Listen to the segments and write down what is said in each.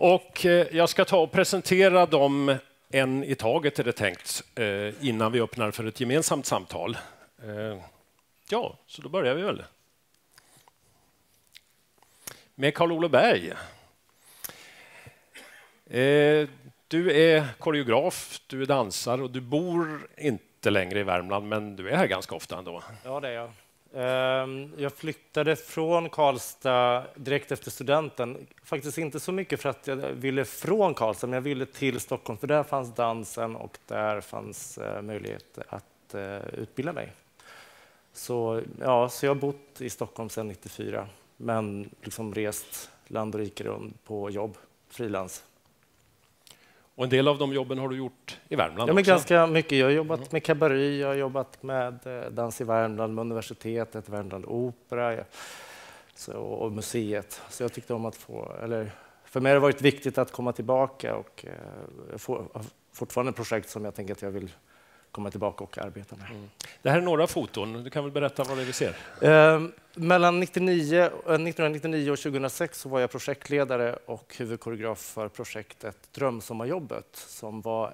Och jag ska ta och presentera dem en i taget är det tänkt innan vi öppnar för ett gemensamt samtal. Ja, så då börjar vi väl. Med Carl-Olof Berg. Du är koreograf, du är dansare och du bor inte längre i Värmland, men du är här ganska ofta ändå. Ja, det är jag. Jag flyttade från Karlstad direkt efter studenten. Faktiskt inte så mycket för att jag ville från Karlstad, men jag ville till Stockholm, för där fanns dansen och där fanns möjlighet att utbilda mig. Så jag har bott i Stockholm sedan 94, men liksom rest land och rike runt på jobb, frilans. Och en del av de jobben har du gjort i Värmland Ja, men också. ganska mycket. Jag har jobbat med kabaré, jag har jobbat med dans i Värmland, med universitetet, Värmland Opera och museet. Så jag tyckte om att för mig har det varit viktigt att komma tillbaka och fortfarande ett projekt som jag tänker att jag vill komma tillbaka och arbeta med. Det här är några foton. Du kan väl berätta vad det är vi ser? Mellan 1999 och 2006 så var jag projektledare och huvudkoreograf för projektet Drömsommarjobbet, som var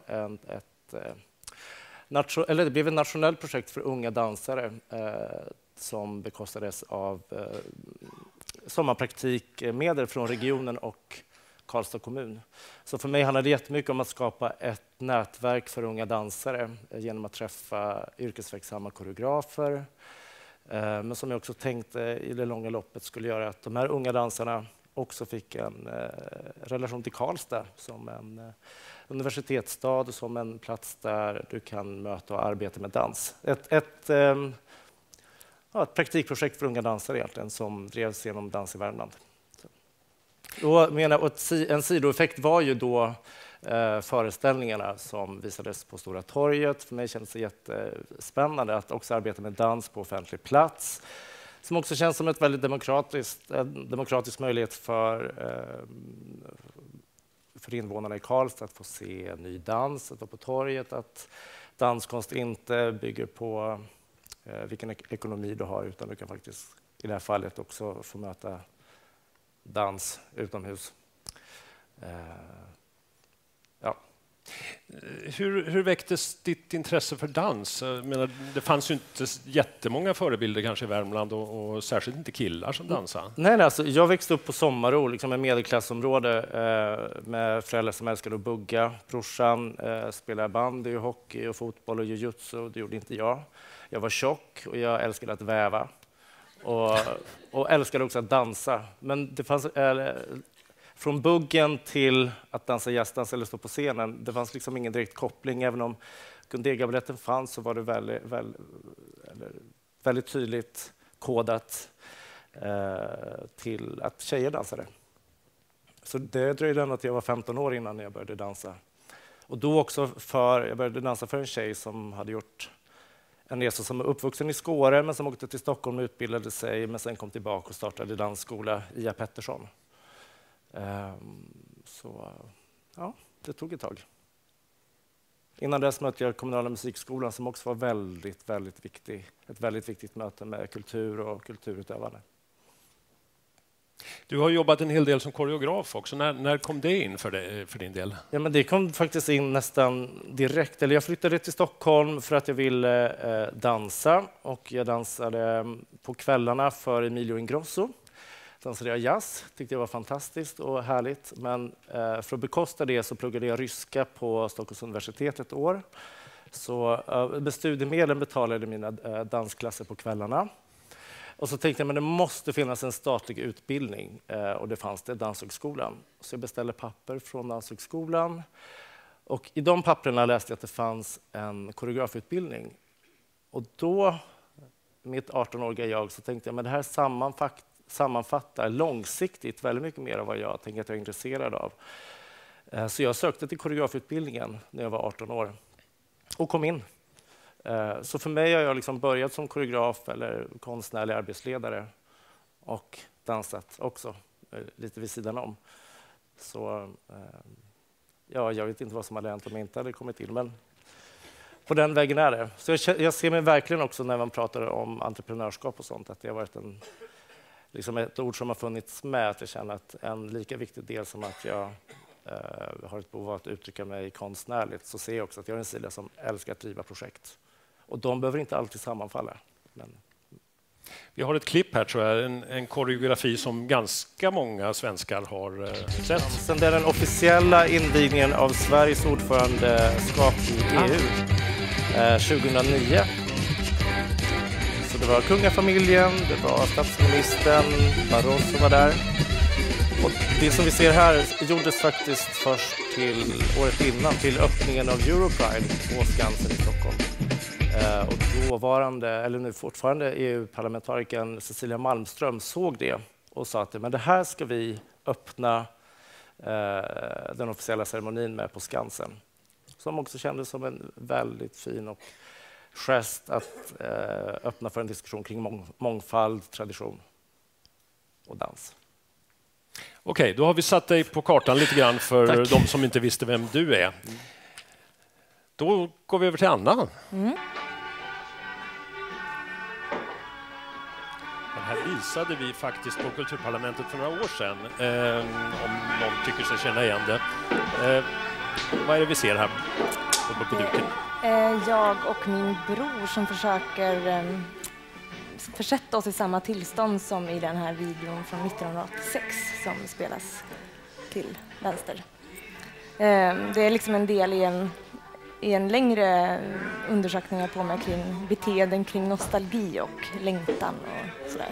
det blev ett nationellt projekt för unga dansare som bekostades av sommarpraktikmedel från regionen och Karlstad kommun. Så för mig handlar det jättemycket om att skapa ett nätverk för unga dansare genom att träffa yrkesverksamma koreografer. Men som jag också tänkte i det långa loppet skulle göra att de här unga dansarna också fick en relation till Karlstad som en universitetsstad, som en plats där du kan möta och arbeta med dans. Ett praktikprojekt för unga dansare egentligen som drevs genom Dans i Värmland. En sidoeffekt var ju då föreställningarna som visades på Stora torget. För mig kändes det jättespännande att också arbeta med dans på offentlig plats, som också känns som ett väldigt demokratisk möjlighet för invånarna i Karlstad att få se ny dans, att vara på torget, att danskonst inte bygger på vilken ekonomi du har, utan du kan faktiskt i det här fallet också få möta dans utomhus. Hur väcktes ditt intresse för dans? Jag menar, det fanns ju inte jättemånga förebilder kanske i Värmland och särskilt inte killar som dansade. Nej, alltså, jag växte upp på Sommarå, liksom ett medelklassområde med föräldrar som älskade att bugga. Brorsan spelade bandy, hockey och fotboll och jujutsu. Det gjorde inte jag. Jag var tjock och jag älskade att väva. Och älskade också att dansa. Men det fanns, från buggen till att dansa jazzdans eller stå på scenen, det fanns liksom ingen direkt koppling. Även om Gunderbaletten fanns så var det väldigt tydligt kodat till att tjejer dansade. Så det dröjde ändå att jag var 15 år innan jag började dansa. Och då också jag började dansa för en tjej som hade gjort en resa, som är uppvuxen i Skåre men som åkte till Stockholm och utbildade sig, men sen kom tillbaka och startade dansskola Ia Pettersson. Det tog ett tag. Innan dess mötte jag kommunala musikskolan som också var väldigt viktig. Ett väldigt viktigt möte med kultur och kulturutövande. Du har jobbat en hel del som koreograf också. När kom det in för din del? Ja, men det kom faktiskt in nästan direkt. Jag flyttade till Stockholm för att jag ville dansa. Och jag dansade på kvällarna för Emilio Ingrosso. Dansade jag jazz, tyckte jag var fantastiskt och härligt. Men för att bekosta det så pluggade jag ryska på Stockholms universitet ett år. Så med studiemedlen betalade mina dansklasser på kvällarna. Och så tänkte jag, men det måste finnas en statlig utbildning. Och det fanns det, Danshögskolan. Så jag beställde papper från Danshögskolan. Och i de papperna läste jag att det fanns en koreografutbildning. Och då, mitt 18-åriga jag, så tänkte jag, men det här sammanfattar långsiktigt väldigt mycket mer av vad jag tänker att jag är intresserad av. Så jag sökte till koreografutbildningen när jag var 18 år och kom in. Så för mig har jag liksom börjat som koreograf eller konstnärlig arbetsledare och dansat också lite vid sidan om. Så jag vet inte vad som hade hänt om jag inte hade kommit in, men på den vägen är det. Så jag ser mig verkligen också när man pratar om entreprenörskap och sånt, att det har varit ett ord som har funnits med, att jag känner att en lika viktig del som att jag har ett behov av att uttrycka mig konstnärligt, så ser jag också att jag är en sida som älskar att driva projekt. Och de behöver inte alltid sammanfalla. Men... Vi har ett klipp här, tror jag, en koreografi som ganska många svenskar har sett. Sen det är den officiella invigningen av Sveriges ordförandeskap i EU 2009. Så det var kungafamiljen, det var statsministern, Barroso var där. Och det som vi ser här gjordes faktiskt först till året innan, till öppningen av Europride på Skansen i Stockholm. Och dåvarande, eller nu fortfarande EU-parlamentarikern Cecilia Malmström såg det och sa att men det här ska vi öppna den officiella ceremonin med på Skansen. Som också kändes som en väldigt fin och gest att öppna för en diskussion kring mångfald, tradition och dans. Okej, då har vi satt dig på kartan lite grann för de som inte visste vem du är. Då går vi över till Anna. Den här visade vi faktiskt på Kulturparlamentet för några år sedan, om någon tycker sig känna igen det. Vad är det vi ser här på duken? Jag och min bror som försöker försätta oss i samma tillstånd som i den här videon från 1986 som spelas till vänster. Det är liksom en del i en längre undersökning jag på mig kring beteenden kring nostalgi och längtan och sådär.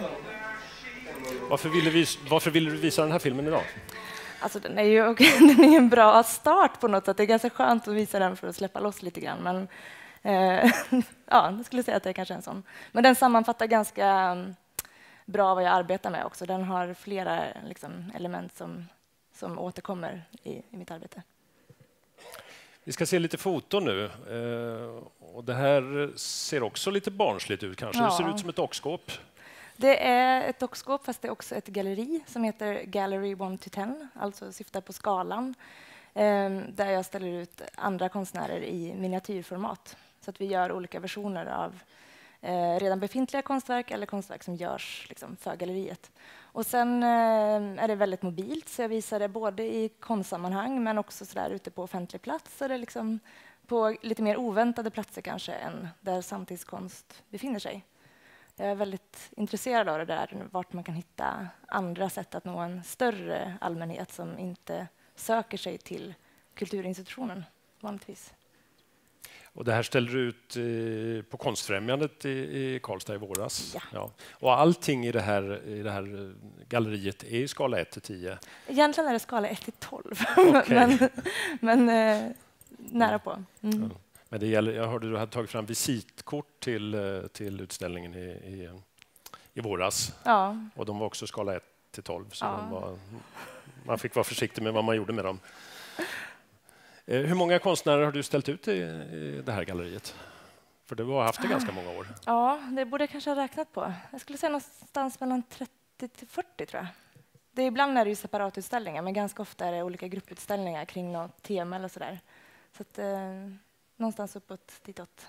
Varför ville du visa den här filmen idag? Alltså den är ju den är en bra start på något sätt. Det är ganska skönt att visa den för att släppa loss lite grann. Men ja, jag skulle säga att det är kanske en sån. Men den sammanfattar ganska bra vad jag arbetar med också. Den har flera liksom, element som återkommer i mitt arbete. Vi ska se lite foton nu. Och det här ser också lite barnsligt ut kanske. Ja. Det ser ut som ett dockskåp. Det är ett dockskåp fast det är också ett galleri som heter Gallery 1-10, alltså syftar på skalan. Där jag ställer ut andra konstnärer i miniatyrformat. Så att vi gör olika versioner av redan befintliga konstverk eller konstverk som görs liksom, för galleriet. Och sen är det väldigt mobilt, så jag visar det både i konstsammanhang men också så där ute på offentlig plats eller liksom på lite mer oväntade platser kanske än där samtidskonst befinner sig. Jag är väldigt intresserad av det där, vart man kan hitta andra sätt att nå en större allmänhet som inte söker sig till kulturinstitutionen vanligtvis. Och det här ställer du ut på Konstfrämjandet i Karlstad i våras. Ja. Ja. Och allting i det här galleriet är i skala 1-10? Egentligen är det skala 1-12, okay. men nära på. Mm. Ja. Men det gäller, jag hörde du hade tagit fram visitkort till utställningen i våras. Ja. Och de var också skala 1-12, så ja. Man fick vara försiktig med vad man gjorde med dem. Hur många konstnärer har du ställt ut i det här galleriet? För du har haft det ganska många år. Ja, det borde jag kanske ha räknat på. Jag skulle säga någonstans mellan 30-40 tror jag. Ibland är det ju separatutställningar, men ganska ofta är det olika grupputställningar kring något tema eller sådär. Så att, någonstans uppåt ditåt.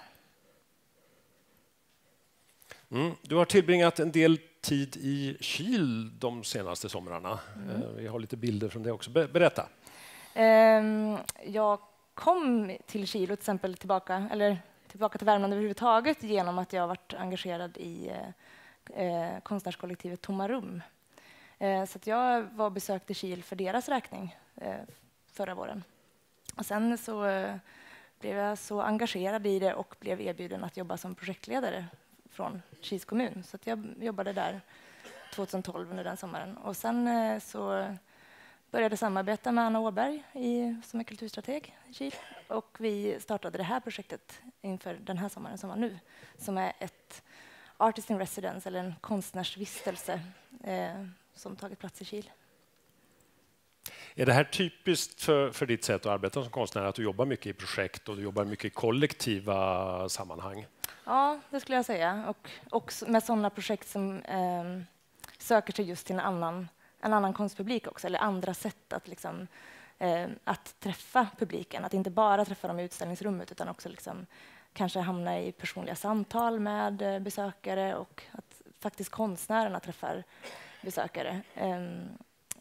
Du har tillbringat en del tid i Kil de senaste somrarna. Vi har lite bilder från det också. Berätta. Jag kom till Kil till exempel tillbaka till Värmland överhuvudtaget genom att jag varit engagerad i konstnärskollektivet Tomma rum. Så att jag var och besökte Kil för deras räkning förra våren. Och sen så blev jag så engagerad i det och blev erbjuden att jobba som projektledare från Kils kommun. Så att jag jobbade där 2012 under den sommaren. Och sen så började samarbeta med Anna Åberg som är kulturstrateg i Kil. Och vi startade det här projektet inför den här sommaren som var nu. Som är ett artist in residence, eller en konstnärsvistelse som tagit plats i Kil. Är det här typiskt för ditt sätt att arbeta som konstnär, att du jobbar mycket i projekt och du jobbar mycket i kollektiva sammanhang? Ja, det skulle jag säga. Och med sådana projekt som söker sig just till en annan konstpublik också, eller andra sätt att, liksom, att träffa publiken. Att inte bara träffa dem i utställningsrummet utan också liksom, kanske hamna i personliga samtal med besökare och att faktiskt konstnärerna träffar besökare.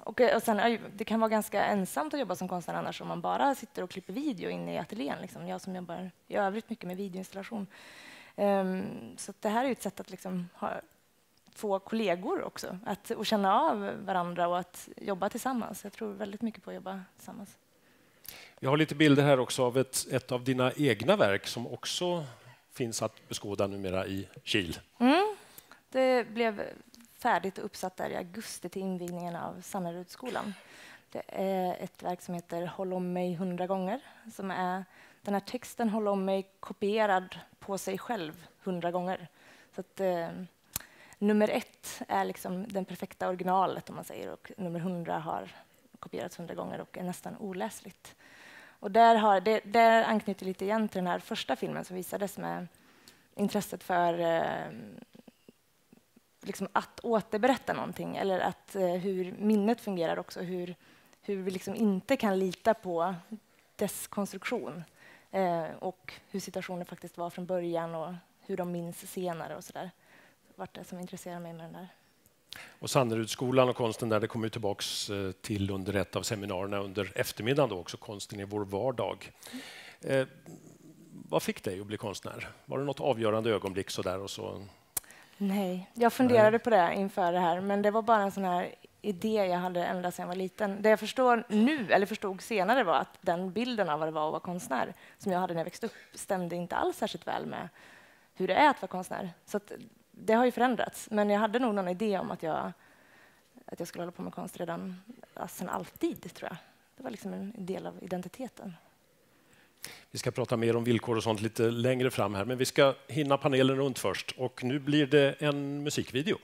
Och sen, det kan vara ganska ensamt att jobba som konstnär annars om man bara sitter och klipper video inne i ateljén. Liksom. Jag som jobbar i övrigt mycket med videoinstallation. Så det här är ett sätt att liksom få kollegor också. Att känna av varandra och att jobba tillsammans. Jag tror väldigt mycket på att jobba tillsammans. Jag har lite bilder här också av ett av dina egna verk som också finns att beskåda numera i Kil. Det blev färdigt och uppsatt där i augusti till invigningen av Sannerudsskolan. Det är ett verk som heter Håll om mig 100 gånger. Som är den här texten Håll om mig kopierad på sig själv 100 gånger. Så att, nummer 1 är liksom den perfekta originalet om man säger och nummer 100 har kopierats 100 gånger och är nästan oläsligt. Och där anknyter lite igen till den här första filmen som visades med intresset för liksom att återberätta någonting eller att hur minnet fungerar också, hur vi liksom inte kan lita på dess konstruktion och hur situationen faktiskt var från början och hur de minns senare och sådär. Det var det som intresserade mig med den där. Och Sannerudsskolan och konsten där, det kommer tillbaks till under ett av seminarierna under eftermiddagen då också, konsten i vår vardag. Vad fick dig att bli konstnär? Var det något avgörande ögonblick så där och så? Nej, jag funderade på det inför det här, men det var bara en sån här idé jag hade ända sedan jag var liten. Det jag förstod senare var att den bilden av vad det var att vara konstnär som jag hade när jag växte upp stämde inte alls särskilt väl med hur det är att vara konstnär. Så att det har ju förändrats, men jag hade nog någon idé om att jag skulle hålla på med konst redan sedan alltid, tror jag. Det var liksom en del av identiteten. Vi ska prata mer om villkor och sånt lite längre fram här, men vi ska hinna panelen runt först. Och nu blir det en musikvideo.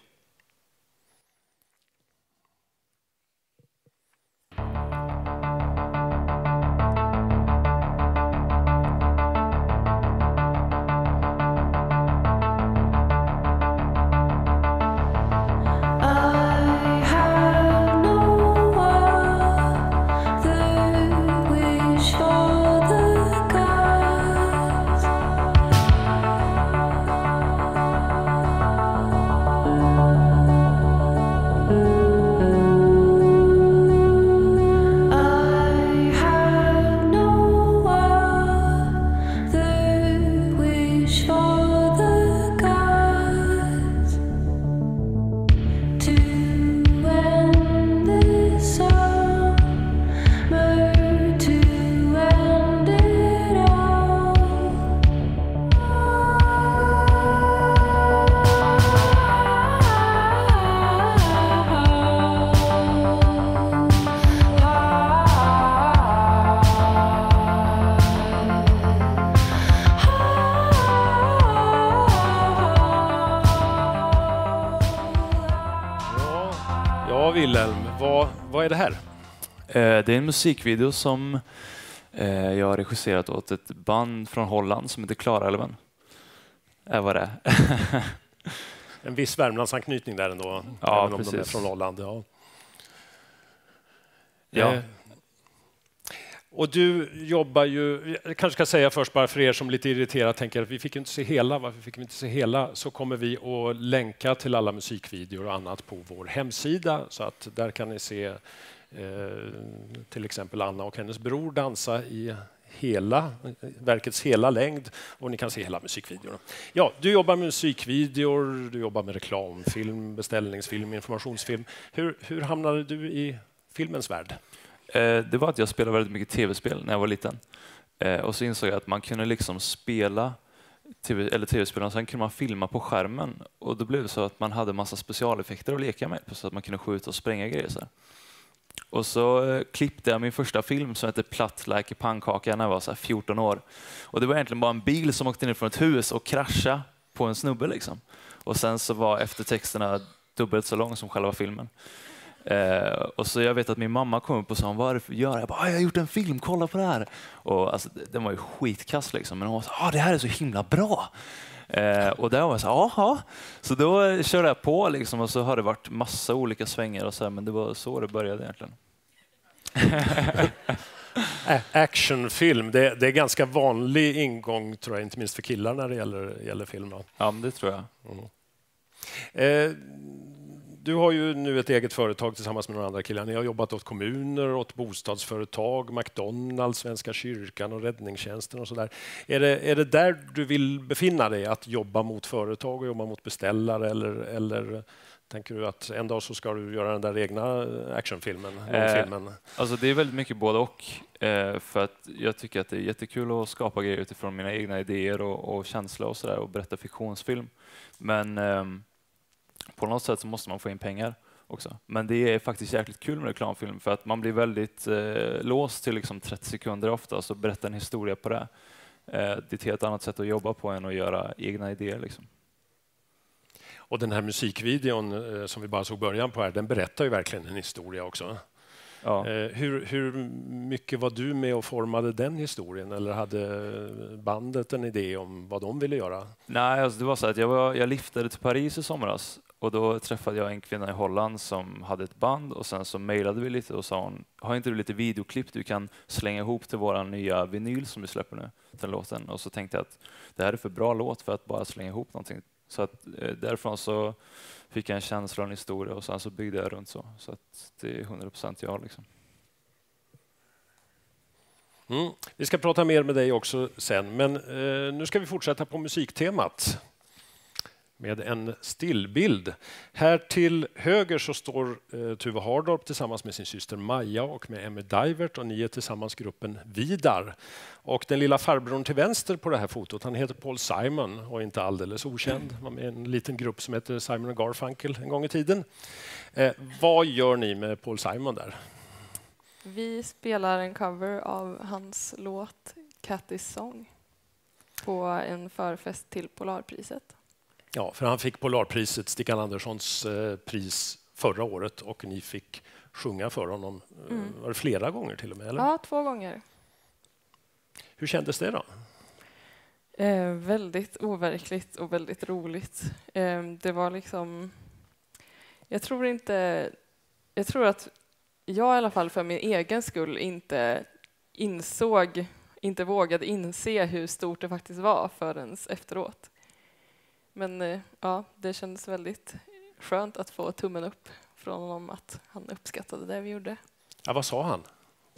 Vad är det här? Det är en musikvideo som jag har regisserat åt ett band från Holland som heter Klarälven. Vad det är. En viss Värmlandsanknytning där ändå, ja, även om precis. de är från Holland. Ja. Ja. Och du jobbar ju, jag kanske ska säga först bara för er som lite irriterat tänker att vi fick inte se hela, varför fick vi inte se hela, så kommer vi att länka till alla musikvideor och annat på vår hemsida, så att där kan ni se till exempel Anna och hennes bror dansa i verkets hela längd, och ni kan se hela musikvideorna. Ja, du jobbar med musikvideor, du jobbar med reklamfilm, beställningsfilm, informationsfilm. Hur hamnade du i filmens värld? Det var att jag spelade väldigt mycket tv-spel när jag var liten. Och så insåg jag att man kunde liksom spela tv-spel och sen kunde man filma på skärmen. Och då blev det så att man hade massa specialeffekter att leka med, så att man kunde skjuta och spränga grejer. Så här. Och så klippte jag min första film som hette Platt like a pannkaka när jag var så här 14 år. Och det var egentligen bara en bil som åkte ner från ett hus och kraschade på en snubbe. Liksom. Och sen så var eftertexterna dubbelt så lång som själva filmen. Och så jag vet att min mamma kom upp och sa, vad är det för att göra? Jag bara, jag har gjort en film, kolla på det här. Och alltså, den var ju skitkass liksom. Men hon sa, det här är så himla bra. Och där var jag så, jaha. Så då körde jag på liksom, och så har det varit massa olika svängar och så här, men det var så det började egentligen. Actionfilm, det är ganska vanlig ingång, tror jag, inte minst för killar när det gäller film. Ja, men det tror jag. Du har ju nu ett eget företag tillsammans med några andra killar. Ni har jobbat åt kommuner, åt bostadsföretag, McDonalds, Svenska kyrkan och räddningstjänsten och så där. Är det där du vill befinna dig, att jobba mot företag och jobba mot beställare, eller tänker du att en dag så ska du göra den där egna actionfilmen? Alltså det är väldigt mycket både och. För att jag tycker att det är jättekul att skapa grejer utifrån mina egna idéer och känslor och sådär och berätta fiktionsfilm. Men på något sätt så måste man få in pengar också. Men det är faktiskt jäkligt kul med reklamfilm för att man blir väldigt låst till liksom 30 sekunder ofta och berätta en historia på det. Det är ett helt annat sätt att jobba på än att göra egna idéer liksom. Och den här musikvideon som vi bara såg början på här, den berättar ju verkligen en historia också. Ja. Hur mycket var du med och formade den historien, eller hade bandet en idé om vad de ville göra? Nej, alltså det var så att jag liftade till Paris i somras och då träffade jag en kvinna i Holland som hade ett band och sen så mejlade vi lite och sa hon, har inte du lite videoklipp du kan slänga ihop till våran nya vinyl som vi släpper nu, den låten? Och så tänkte jag att det här är för bra låt för att bara slänga ihop någonting. Så att därifrån så fick jag en känsla och en historia och sen så byggde jag runt så. Så att det är 100% jag liksom. Vi ska prata mer med dig också sen, men nu ska vi fortsätta på musiktemat med en stillbild. Här till höger så står Tuve Hardorp tillsammans med sin syster Maja och med Emmy Divert, och ni är tillsammans gruppen Vidar. Och den lilla farbrorn till vänster på det här fotot, han heter Paul Simon och är inte alldeles okänd. Han var med i en liten grupp som heter Simon & Garfunkel en gång i tiden. Vad gör ni med Paul Simon där? Vi spelar en cover av hans låt Cathy's Song på en förfest till Polarpriset. Ja, för han fick Polarpriset, Stickan Anderssons pris förra året, och ni fick sjunga för honom var det flera gånger till och med? Eller? Ja, 2 gånger. Hur kändes det då? Väldigt overkligt och väldigt roligt. Det var liksom... Jag tror att jag i alla fall för min egen skull inte vågade inse hur stort det faktiskt var förrän efteråt. Men ja, det kändes väldigt skönt att få tummen upp från honom, att han uppskattade det vi gjorde. Ja, vad sa han?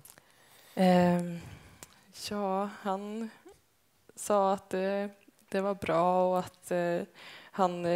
Ja, han sa att det var bra och att han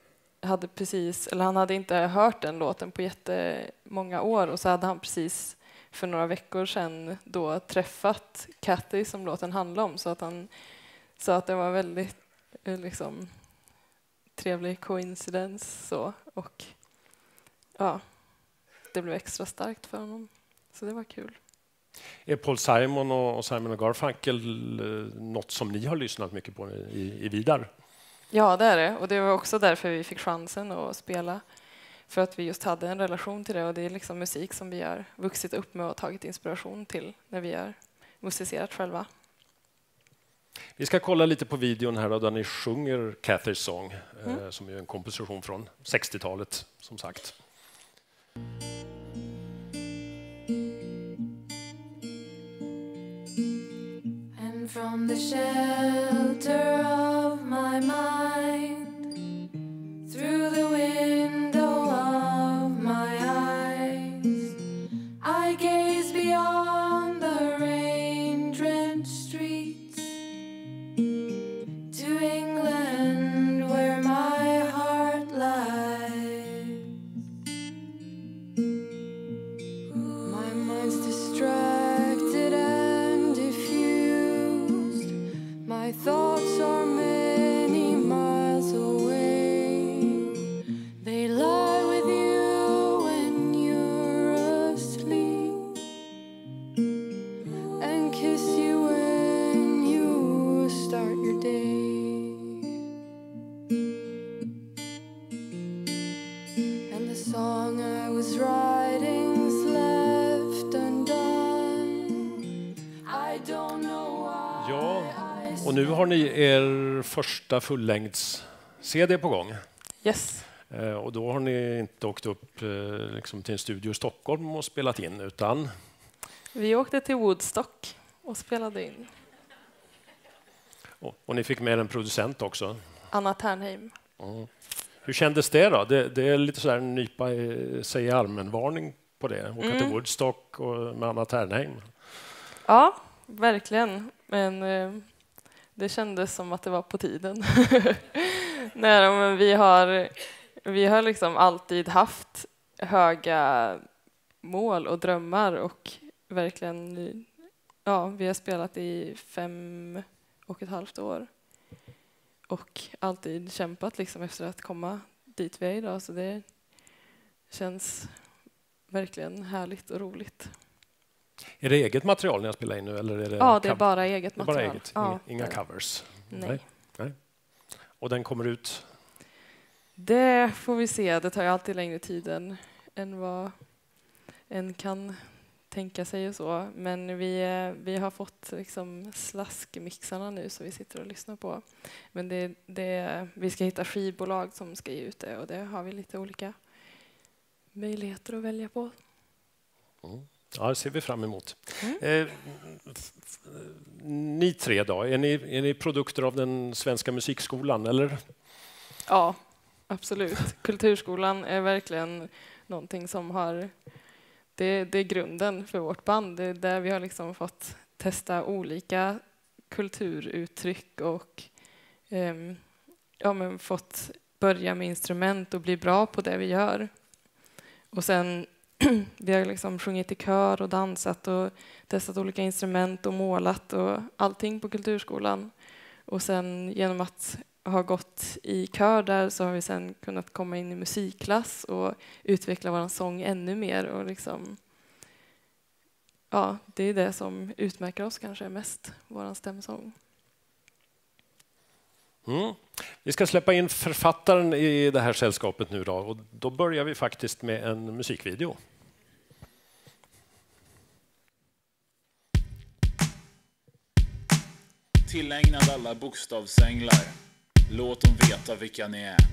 hade inte hört den låten på jättemånga år, och så hade han precis för några veckor sedan då träffat Cathy som låten handlar om, så att han sa att det var väldigt liksom trevlig coincidence så, och ja, det blev extra starkt för honom, så det var kul. Är Paul Simon och Simon & Garfunkel något som ni har lyssnat mycket på i Vidar? Ja, det är det, och det var också därför vi fick chansen att spela, för att vi just hade en relation till det, och det är liksom musik som vi har vuxit upp med och tagit inspiration till när vi har musicerat själva. Vi ska kolla lite på videon här där ni sjunger Cathy's Song, som är en komposition från 60-talet som sagt. And from the shelter of my mind, through the window of my eyes, I gaze beyond the rain-drenched streets to England where my heart lies. My mind's distracted and diffused, my thoughts are many miles away. They lie with you when you're asleep and kiss you when you start your day. And the song I was writing's left undone. I don't know why. Ja, och nu har ni er första fullängds-CD på gång. Yes. Och då har ni inte åkt upp liksom till en studio i Stockholm och spelat in, utan... Vi åkte till Woodstock och spelade in. Och ni fick med en producent också. Anna Ternheim. Hur kändes det då? Det är lite så här en nypa sig i armen-varning på det. Åka till Woodstock och med Anna Ternheim. Ja, verkligen. Men det kändes som att det var på tiden. Nej, men vi har liksom alltid haft höga mål och drömmar och verkligen, vi har spelat i 5,5 år och alltid kämpat liksom efter att komma dit vi är idag, så det känns verkligen härligt och roligt. Är det eget material ni har spelat in nu? Eller är det det är bara eget material. Bara eget. Inga covers? Nej. Och den kommer ut? Det får vi se. Det tar ju alltid längre tid än vad en kan tänka sig och så. Men vi har fått liksom slaskmixarna nu så vi sitter och lyssnar på. Men vi ska hitta skivbolag som ska ge ut det och det har vi lite olika möjligheter att välja på. Ja, det ser vi fram emot. Ni tre då, är ni produkter av den svenska musikskolan, eller? Ja, absolut. Kulturskolan är verkligen någonting som har... Det är grunden för vårt band. Det är där vi har liksom fått testa olika kulturuttryck och fått börja med instrument och bli bra på det vi gör. Och sen vi har liksom sjungit i kör och dansat och testat olika instrument och målat och allting på kulturskolan. Och sen genom att ha gått i kör där så har vi sen kunnat komma in i musikklass och utveckla vår sång ännu mer. Och liksom, det är det som utmärker oss kanske mest, vår stämsång. Vi ska släppa in författaren i det här sällskapet nu då, och då börjar vi faktiskt med en musikvideo. Tillägnad alla bokstavsänglar. Låt dem veta vilka ni är.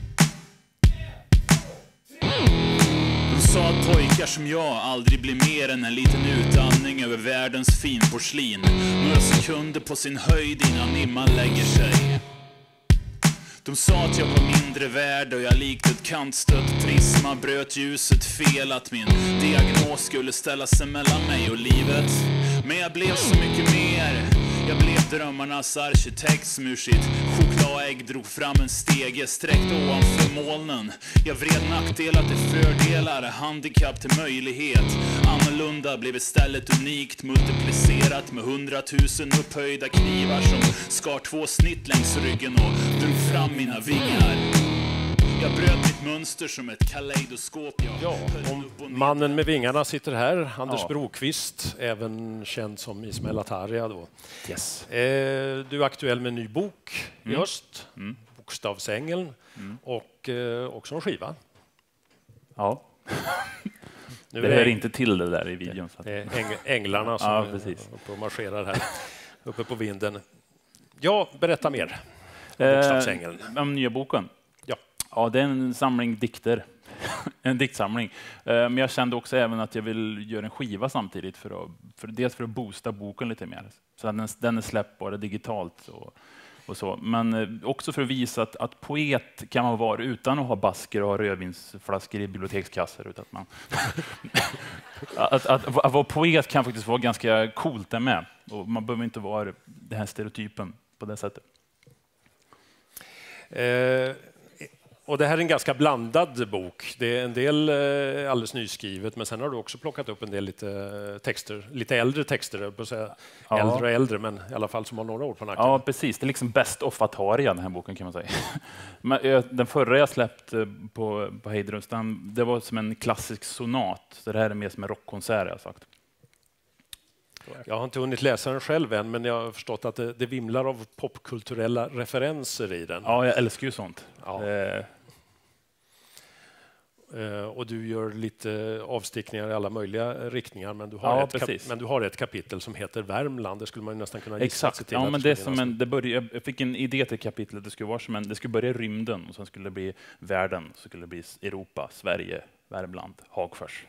De sa att pojkar som jag aldrig blir mer än en liten utandning över världens finporslin. Några sekunder på sin höjd innan nimman lägger sig. De sa att jag var mindre värd och jag likt ett kantstött prisma bröt ljuset fel, att min diagnos skulle ställa sig mellan mig och livet. Men jag blev så mycket mer. Jag blev drömmarnas arkitekt som ur sitt chokladägg drog fram en stege sträckt ovanför molnen. Jag vred nackdelar till fördelar, handikapp till möjlighet. Annorlunda blev istället unikt multiplicerat med 100 000 upphöjda knivar som skar 2 snitt längs ryggen och drog fram mina vingar. Jag bröt mitt mönster som ett kaleidoskop. Mannen med vingarna sitter här, Anders Brokvist, även känd som Ismail Ataria då. Yes. Du är aktuell med en ny bok i höst, Bokstavsängeln, och också en skiva. Ja. Nu det hör inte till det där i videon. Så att... Änglarna som är uppe och marscherar här uppe på vinden. Ja, berätta mer om Bokstavsängeln. Om nya boken? Ja, det är en samling dikter. En diktsamling. Men jag kände också även att jag vill göra en skiva samtidigt dels för att boosta boken lite mer. Så att den är släppbar digitalt och så. Men också för att visa att poet kan man vara utan att ha basker och ha rödvinsflaskor i bibliotekskassor. Utan att att vara poet kan faktiskt vara ganska coolt där med. Och man behöver inte vara den här stereotypen på det sättet. Och det här är en ganska blandad bok. Det är en del alldeles nyskrivet, men sen har du också plockat upp en del lite äldre texter, på säga. Äldre och äldre, men i alla fall som har några år på nacken. Ja, precis. Det är liksom best of Ataria, den här boken kan man säga. Men, den förra jag släppte på Heidrus, det var som en klassisk sonat. Så det här är mer som en rockkonsert, jag har sagt. Jag har inte hunnit läsa den själv än, men jag har förstått att det vimlar av popkulturella referenser i den. Ja, jag älskar ju sånt. Ja. Och du gör lite avstickningar i alla möjliga riktningar, men du har ett kapitel som heter Värmland. Det skulle man ju nästan kunna gissa. Exakt. Ja, men det är som jag fick en idé till kapitlet. Det skulle vara det skulle börja i rymden och sen skulle det bli världen, så skulle det bli Europa, Sverige, Värmland, Hagfors.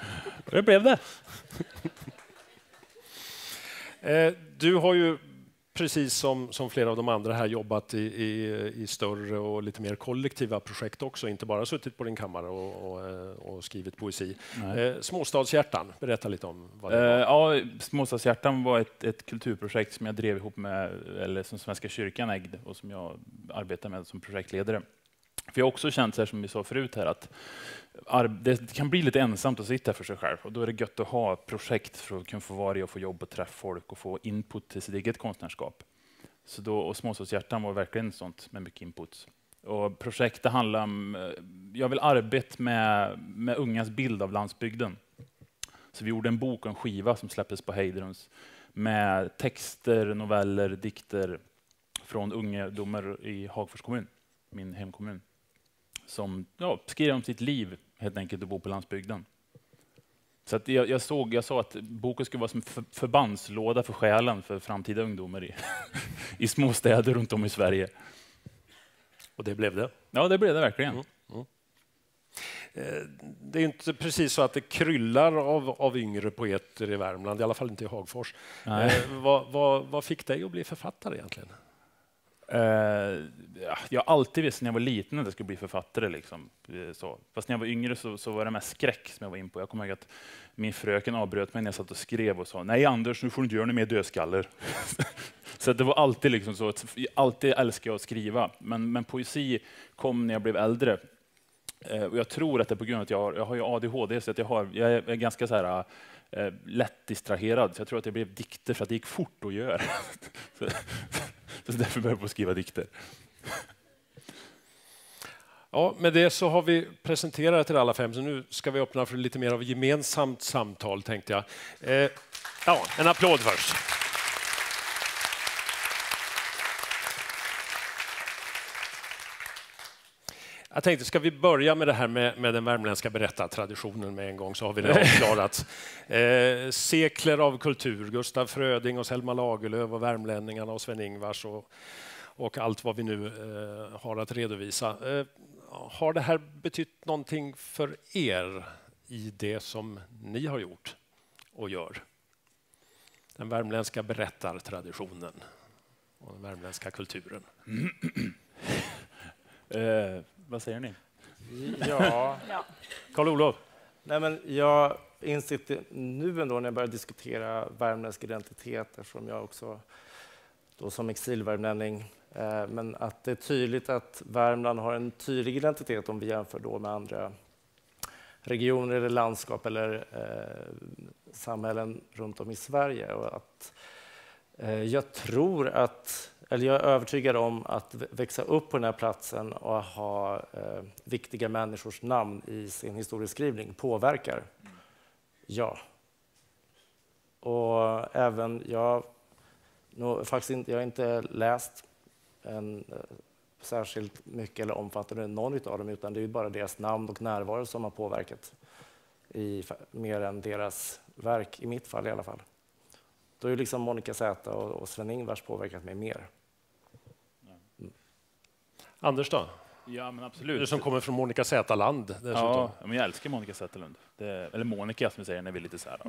Det blev det. Du har ju precis som flera av de andra här jobbat i större och lite mer kollektiva projekt också, inte bara suttit på din kammare och skrivit poesi. Småstadshjärtan, berätta lite om vad det var. Ja, Småstadshjärtan var ett kulturprojekt som jag drev ihop med, eller som Svenska kyrkan ägde och som jag arbetar med som projektledare. För jag har också känt, så här, som vi sa förut här, att det kan bli lite ensamt att sitta för sig själv. Och då är det gött att ha projekt för att kunna få vara i och få jobb och träffa folk och få input till sitt eget konstnärskap. Så då, och Småstadshjärtan var verkligen sånt med mycket input. Och projektet handlar om, jag vill arbeta med ungas bild av landsbygden. Så vi gjorde en bok och en skiva som släpptes på Heidrums med texter, noveller, dikter från ungdomar i Hagfors kommun, min hemkommun, som skrev om sitt liv helt enkelt och bo på landsbygden. Så att jag sa att boken skulle vara som förbandslåda för själen för framtida ungdomar i små städer runt om i Sverige. Och det blev det? Ja, det blev det verkligen. Det är inte precis så att det kryllar av yngre poeter i Värmland, i alla fall inte i Hagfors. Vad fick dig att bli författare egentligen? Jag har alltid visst när jag var liten att jag skulle bli författare. Liksom. Så. Fast när jag var yngre så var det mest skräck som jag var in på. Jag kommer ihåg att min fröken avbröt mig när jag satt och skrev och sa: nej Anders, nu får du inte göra något mer dödskaller. Så det var alltid liksom så att jag alltid älskade att skriva. Men poesi kom när jag blev äldre. Och jag tror att det är på grund av att jag har ju ADHD, så att jag är ganska så här lätt distraherad. Så jag tror att jag blev dikter för att det gick fort att göra. Så därför började jag skriva dikter. Ja, med det så har vi presenterat till alla 5, så nu ska vi öppna för lite mer av gemensamt samtal, tänkte jag. En applåd först. Jag tänkte, ska vi börja med det här med den värmländska berättartraditionen med en gång, så har vi det avklarat. Sekler av kultur, Gustaf Fröding och Selma Lagerlöf och värmlänningarna och Sven-Ingvars och allt vad vi nu har att redovisa. Har det här betytt någonting för er i det som ni har gjort och gör? Den värmländska berättartraditionen och den värmländska kulturen. Vad säger ni? Ja. Karl-Olof? Nej, men jag insitter nu ändå när jag börjar diskutera värmländsk identitet, eftersom jag också då som exilvärmlänning, men att det är tydligt att Värmland har en tydlig identitet om vi jämför då med andra regioner eller landskap eller samhällen runt om i Sverige. Och att jag är övertygad om att växa upp på den här platsen och ha viktiga människors namn i sin historieskrivning påverkar. Ja. Och även jag har inte läst särskilt mycket eller omfattande någon av dem, utan det är bara deras namn och närvaro som har påverkat mer än deras verk, i mitt fall i alla fall. Då är ju liksom Monica Zäta och Sven-Ingvars påverkat mig mer. Anders då? Ja, men absolut. Du som kommer från Monica Zäta-land. Ja, men jag älskar Monica Zäta-land. Eller Monica som vi säger när vi är lite så här.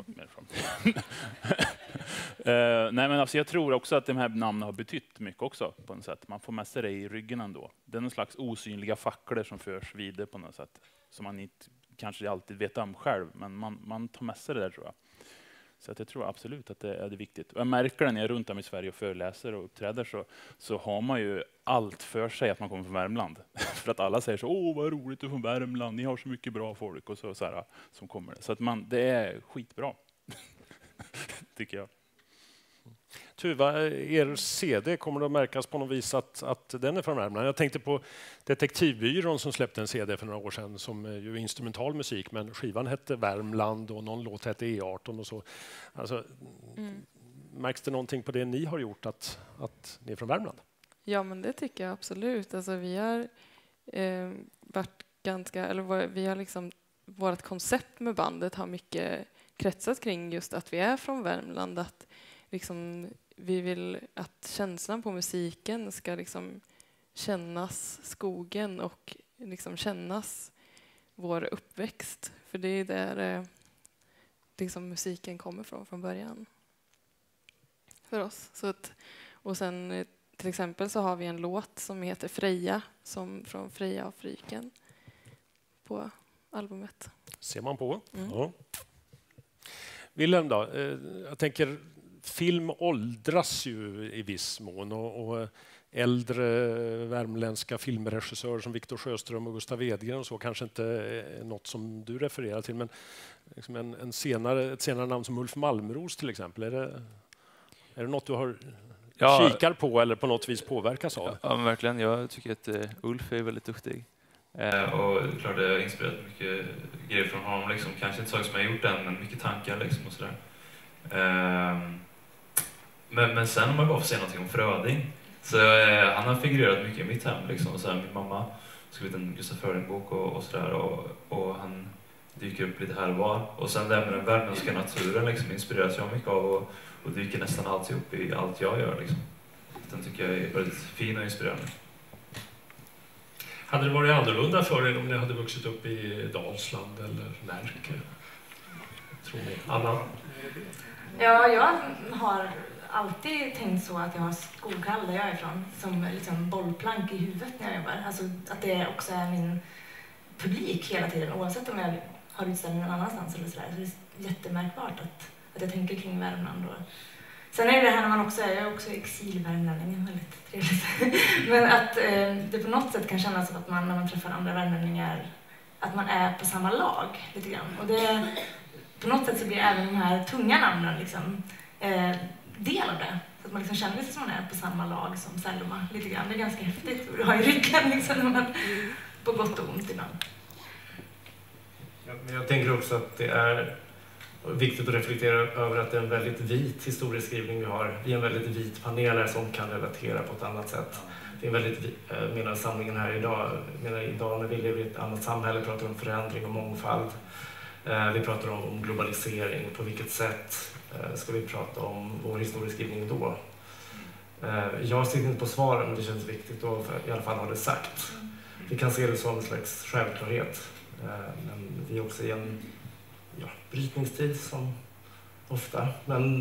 Nej, men alltså jag tror också att de här namnen har betytt mycket också på något sätt. Man får med sig det i ryggen ändå. Det är någon slags osynliga facklor som förs vidare på något sätt. Som man inte kanske alltid vet om själv, men man tar med sig det där, tror jag. Så att jag tror absolut att det är viktigt. Och jag märker det när jag är runt om i Sverige och föreläser och uppträder, så har man ju allt för sig att man kommer från Värmland. För att alla säger så: åh vad roligt du är från Värmland, ni har så mycket bra folk och så här, som kommer. Så att det är skitbra, tycker jag. Tuva, er CD kommer att märkas på något vis att den är från Värmland. Jag tänkte på Detektivbyrån som släppte en CD för några år sedan som ju är instrumental musik, men skivan hette Värmland och någon låt hette E18 och så. Alltså, märks det någonting på det ni har gjort att ni är från Värmland? Ja, men det tycker jag absolut. Alltså, vi har varit vi har liksom, vårt koncept med bandet har mycket kretsat kring just att vi är från Värmland, att liksom, vi vill att känslan på musiken ska liksom kännas skogen och liksom kännas vår uppväxt. För det är där liksom musiken kommer från början. För oss. Och sen till exempel så har vi en låt som heter Freja, som från Freja och Fryken på albumet. Ser man på. Ja. Willem då? Jag tänker, film åldras ju i viss mån och äldre värmländska filmregissörer som Victor Sjöström och Gustav Edgren och så kanske inte är något som du refererar till, men liksom ett senare namn som Ulf Malmros till exempel, är det något du har kikar på eller på något vis påverkas av? Ja, men verkligen. Jag tycker att Ulf är väldigt duktig. Och klart det har inspirerat mycket grejer från honom. Liksom. Kanske inte saker som jag har gjort än, men mycket tankar liksom, och sådär. Men sen om man bara får säga någonting om Fröding. Så han har figurerat mycket i mitt hem. Liksom. Så här, min mamma har skrivit en Gustaf Fröding-bok och sådär. Och han dyker upp lite här och var. Och sen det med den värmländska naturen liksom, inspireras jag mycket av och dyker nästan alltid upp i allt jag gör. Liksom. Den tycker jag är väldigt fin och inspirerande. Hade det varit annorlunda för er om ni hade vuxit upp i Dalsland eller Närke? Tror ni? Anna? Ja, jag har alltid tänkt så att jag har skolkall där jag är ifrån som liksom bollplank i huvudet när jag jobbar. Alltså att det också är min publik hela tiden, oavsett om jag har utställning någon annanstans eller sådär. Så det är jättemärkbart att jag tänker kring Värmland. Sen är det här när man också är, jag är också exilvärmlänning, väldigt trevligt. Men att det på något sätt kan kännas som att man när man träffar andra värmlänningar, att man är på samma lag lite grann. Och det, på något sätt så blir även de här tunga namnen liksom, del av det. Så att man liksom känner sig som man är på samma lag som Selma lite grann. Det är ganska häftigt att ha i ryggen liksom, när man, på gott och ont ibland. Ja, men jag tänker också att det är viktigt att reflektera över att det är en väldigt vit historieskrivning vi har. Vi är en väldigt vit panel här som kan relatera på ett annat sätt. Det är en väldigt, menar samlingen här idag, idag när vi lever i ett annat samhälle pratar om förändring och mångfald. Vi pratar om globalisering. På vilket sätt ska vi prata om vår historieskrivning då? Jag sitter inte på svaren, men det känns viktigt att i alla fall ha det sagt. Vi kan se det som en slags självklarhet. Men vi är också i en brytningstid som ofta. Men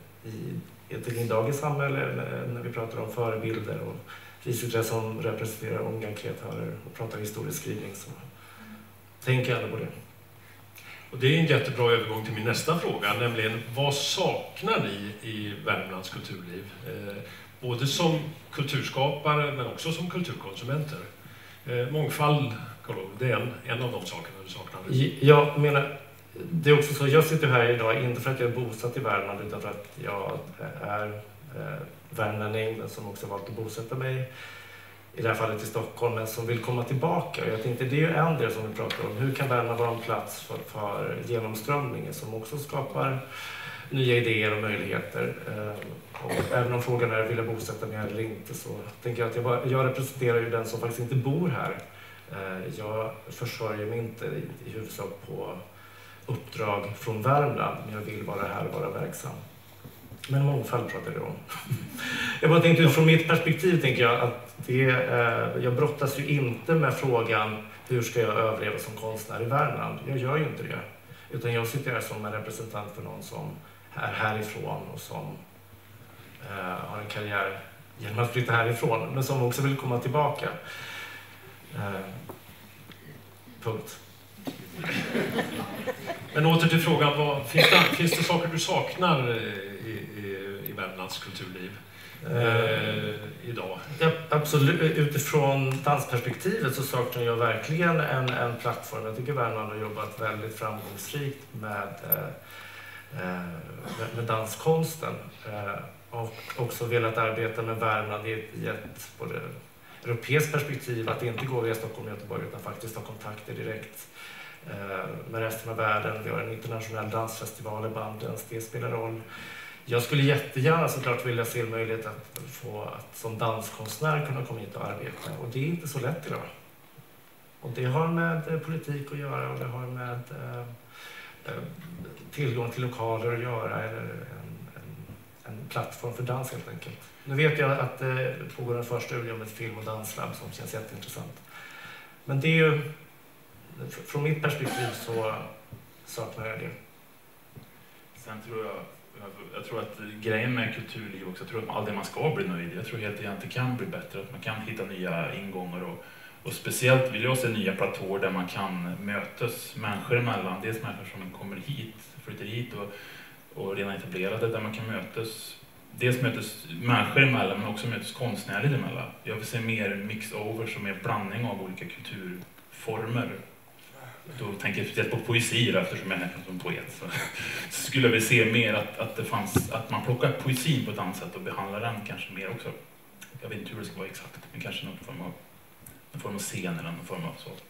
i ett dagens samhälle när vi pratar om förebilder och vi som representerar unga kreatörer och pratar historieskrivning så tänker jag på det. Och det är en jättebra övergång till min nästa fråga, nämligen vad saknar ni i Värmlands kulturliv? Både som kulturskapare men också som kulturkonsumenter. Mångfald, det är en av de sakerna du saknar. Jag menar, det är också så, jag sitter här idag inte för att jag är bosatt i Värmland utan för att jag är värmlänning men som också valt att bosätta mig i det här fallet i Stockholm men som vill komma tillbaka. Jag tänkte det är ju en del som vi pratar om. Hur kan Värmland vara en plats för genomströmningen som också skapar nya idéer och möjligheter. Och även om frågan är vill jag bosätta mig eller inte så tänker jag att jag representerar ju den som faktiskt inte bor här. Jag försörjer mig inte i huvudsak på uppdrag från Värmland men jag vill vara här och vara verksam. Men mångfald pratar jag om. Jag bara tänkte utifrån mitt perspektiv tänker jag att jag brottas ju inte med frågan hur ska jag överleva som konstnär i Värmland. Jag gör ju inte det. Utan jag sitter här som en representant för någon som är härifrån och som har en karriär genom att flytta härifrån men som också vill komma tillbaka. Punkt. Men åter till frågan, finns det saker du saknar i Värmlands kulturliv idag? Ja, absolut. Utifrån dansperspektivet så saknar jag verkligen en plattform. Jag tycker Värmland har jobbat väldigt framgångsrikt med danskonsten och också velat arbeta med Värmland i ett både europeiskt perspektiv, att det inte går via Stockholm och Göteborg utan faktiskt ha kontakter direkt med resten av världen. Vi har en internationell dansfestival i Bandens, det spelar roll. Jag skulle jättegärna såklart vilja se en möjlighet att som danskonstnär kunna komma hit och arbeta och det är inte så lätt idag. Och det har med politik att göra och det har med tillgång till lokaler att göra eller en plattform för dans helt enkelt. Nu vet jag att det pågår en förstudie om ett film- och danslabb som känns jätteintressant. Men det är ju, från mitt perspektiv så saknar jag det. Sen tror jag Jag tror att grejen med kulturliv också, jag tror att aldrig man ska bli nöjd. Jag tror helt enkelt att det kan bli bättre, att man kan hitta nya ingångar och speciellt vill jag se nya platåer där man kan mötas människor emellan. Dels människor som kommer hit, flyttar hit och redan etablerade, där man kan mötas. Dels mötes människor emellan men också mötes konstnärer emellan. Jag vill se mer mix-over som är blandning av olika kulturformer. Då tänker jag speciellt på poesi eftersom jag är som poet. Så skulle vi se mer att man plockar poesin på ett annat sätt och behandlar den kanske mer också. Jag vet inte hur det ska vara exakt, men kanske någon form av scen eller någon form av så.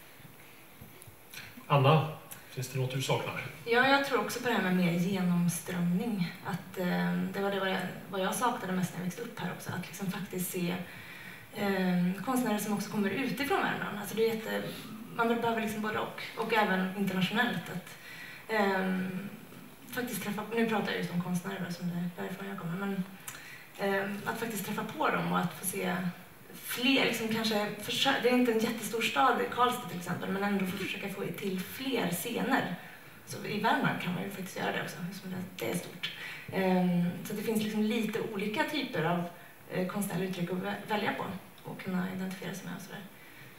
Anna, finns det något du saknar? Ja, jag tror också på det här med mer genomströmning. Att, det var vad jag saknade mest när jag växte upp här också. Att liksom faktiskt se konstnärer som också kommer utifrån Värmland. Alltså det är man behöver liksom både och även internationellt. Att faktiskt träffa, nu pratar jag just om konstnärer som det är därifrån jag kommer, men att faktiskt träffa på dem och att få se fler, liksom kanske, det är inte en jättestor stad, Karlstad till exempel, men ändå försöka få till fler scener. Så i Värmland kan man ju faktiskt göra det också, det är stort. Så det finns liksom lite olika typer av konstnärliga uttryck att välja på och kunna identifiera sig med och sådär.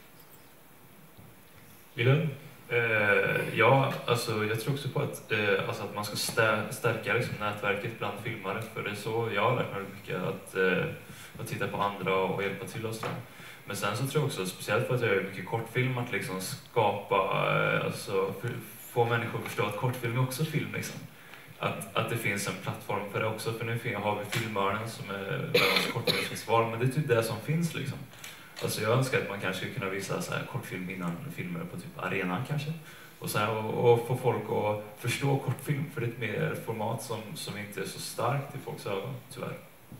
Willem? Ja, alltså jag tror också på att man ska stärka liksom nätverket bland filmare, för det är så jag lär mig mycket att titta på andra och hjälpa till och sådär. Men sen så tror jag också, speciellt för att jag gör mycket kortfilm, att liksom skapa, alltså få människor att förstå att kortfilm är också film liksom. Att det finns en plattform för det också, för nu har vi Filmörnen som är världens kortfilmsfestival, men det är typ det som finns liksom. Alltså jag önskar att man kanske skulle kunna visa så här kortfilm innan filmer på typ arenan kanske. Och, så här, och få folk att förstå kortfilm, för det är ett mer format som inte är så starkt i folks ögon, tyvärr.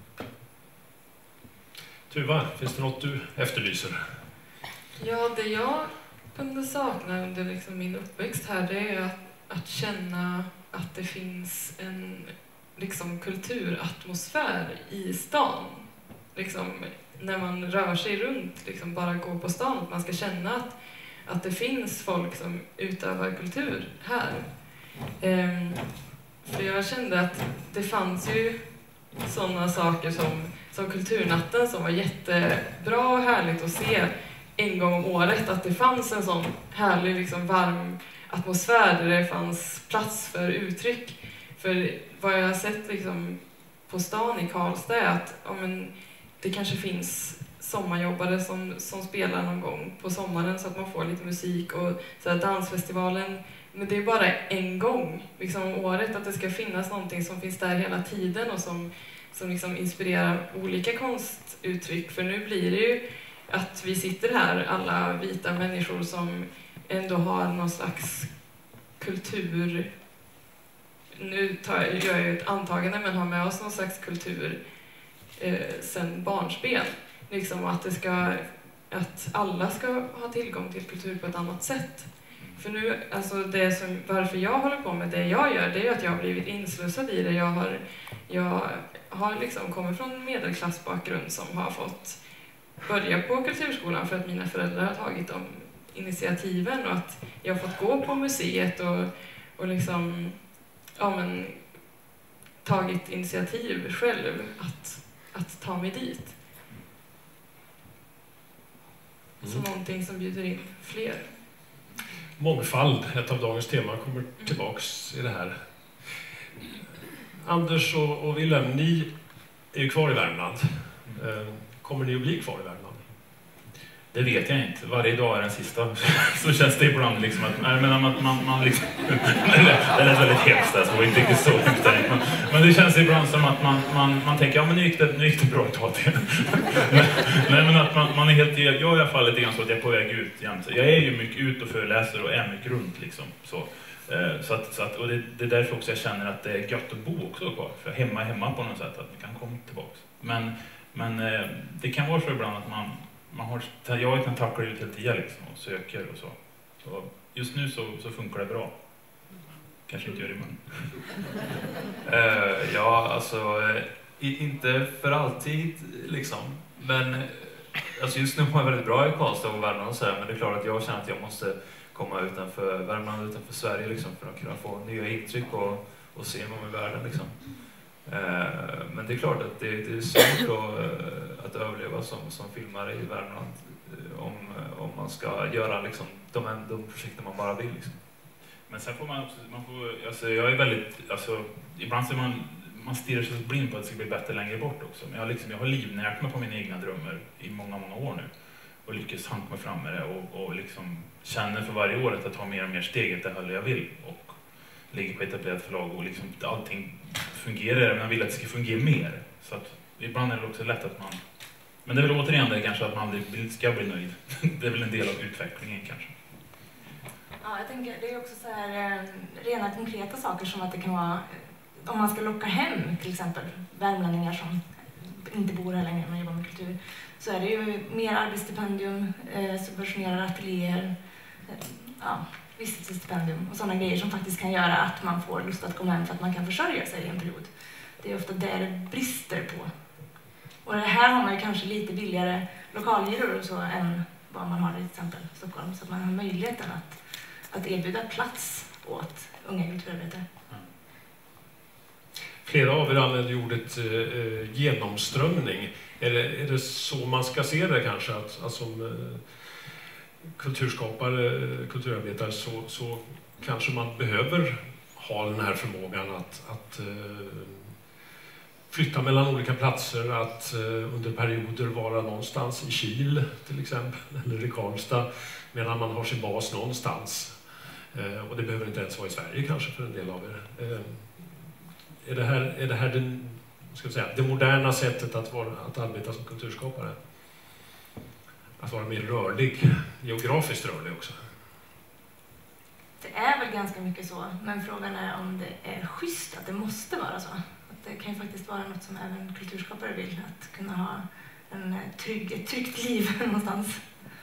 Tuva, finns det något du efterlyser? Ja, det jag kunde sakna under liksom min uppväxt här, det är att känna att det finns en liksom kulturatmosfär i stan. Liksom, när man rör sig runt, liksom bara gå på stan, att man ska känna att det finns folk som utövar kultur här. För jag kände att det fanns ju sådana saker som Kulturnatten som var jättebra och härligt att se en gång om året, att det fanns en sån härlig liksom varm atmosfär där det fanns plats för uttryck. För vad jag har sett liksom på stan i Karlstad är att det kanske finns sommarjobbare som spelar någon gång på sommaren så att man får lite musik och så här dansfestivalen. Men det är bara en gång liksom om året, att det ska finnas någonting som finns där hela tiden och som liksom inspirerar olika konstuttryck. För nu blir det ju att vi sitter här, alla vita människor som ändå har någon slags kultur. Nu gör jag ett antagande, men har med oss någon slags kultur sen barnsben. Liksom att alla ska ha tillgång till kultur på ett annat sätt. För nu, alltså varför jag håller på med det jag gör, det är att jag har blivit inslussad i det. Jag har liksom kommit från medelklassbakgrund som har fått börja på kulturskolan för att mina föräldrar har tagit de initiativen, och att jag har fått gå på museet och liksom, tagit initiativ själv att ta mig dit. Så någonting som bjuder in fler. Mångfald, ett av dagens tema, kommer tillbaks i det här. Anders och Willem, ni är ju kvar i Värmland. Kommer ni att bli kvar i Värmland? Det vet jag inte. Varje dag är den sista. Så känns det ibland liksom att man liksom... det lät väldigt hemskt där, så det var inte riktigt så hemskt. Men det känns ibland som att man tänker, ja men nu gick det bra ett tag till. Nej, men att man är helt... Jag är i alla fall lite grann så att jag är på väg ut jämt. Jag är ju mycket ut och föreläser och är mycket runt liksom. Och det är därför också jag känner att det är gött att bo också kvar. För hemma på något sätt, att man kan komma tillbaka. Men det kan vara så ibland att jag har en tackla ut helt tiden liksom, och söker och så just nu så funkar det bra. Kanske inte gör det imorgon. Ja, alltså inte för alltid liksom, men alltså just nu mår jag väldigt bra i Karlstad och Värmland och så här, men det är klart att jag känner att jag måste komma utanför Värmland, utanför Sverige liksom, för att kunna få nya intryck och och se mig om i världen. Liksom. Men det är klart att det är svårt att överleva som filmare i Värmland om man ska göra liksom, de projekten man bara vill. Liksom. Men sen får alltså, jag är väldigt, alltså, ibland så man stirrar sig blind på att det ska bli bättre längre bort också. Men jag har livnärt mig på mina egna drömmar i många år nu. Och lyckas hanka mig fram med det och liksom känner för varje år att jag tar mer och mer steg åt det håll jag vill. Och ligger på etablerat förlag och liksom allting fungerar, men man vill att det ska fungera mer. Så att ibland är det också lätt att man... Men det är väl återigen det kanske att man aldrig ska bli nöjd. Det är väl en del av utvecklingen kanske. Ja, jag tänker det är också så här rena konkreta saker som att det kan vara om man ska locka hem till exempel värmlänningar som inte bor här längre men jobbar med kultur, så är det ju mer arbetsstipendium, subventionerade ateljéer, vistelsestipendium och sådana grejer som faktiskt kan göra att man får lust att komma hem för att man kan försörja sig i en period. Det är ofta där det brister på. Och det här har man ju kanske lite billigare lokalhyror och så än vad man har i till exempel Stockholm, så att man har möjligheten att erbjuda plats åt unga kulturarbetare. Flera av er använder ordet genomströmning. Är det så man ska se det kanske? Att som kulturskapare, kulturarbetare så kanske man behöver ha den här förmågan att flytta mellan olika platser, att under perioder vara någonstans i Kil till exempel, eller i Karlstad, medan man har sin bas någonstans. Och det behöver inte ens vara i Sverige kanske för en del av er. Är det här det moderna sättet att arbeta som kulturskapare? Att vara mer rörlig, geografiskt rörlig också? Det är väl ganska mycket så, men frågan är om det är schysst att det måste vara så. Att det kan ju faktiskt vara något som även kulturskapare vill, att kunna ha ett tryggt liv någonstans.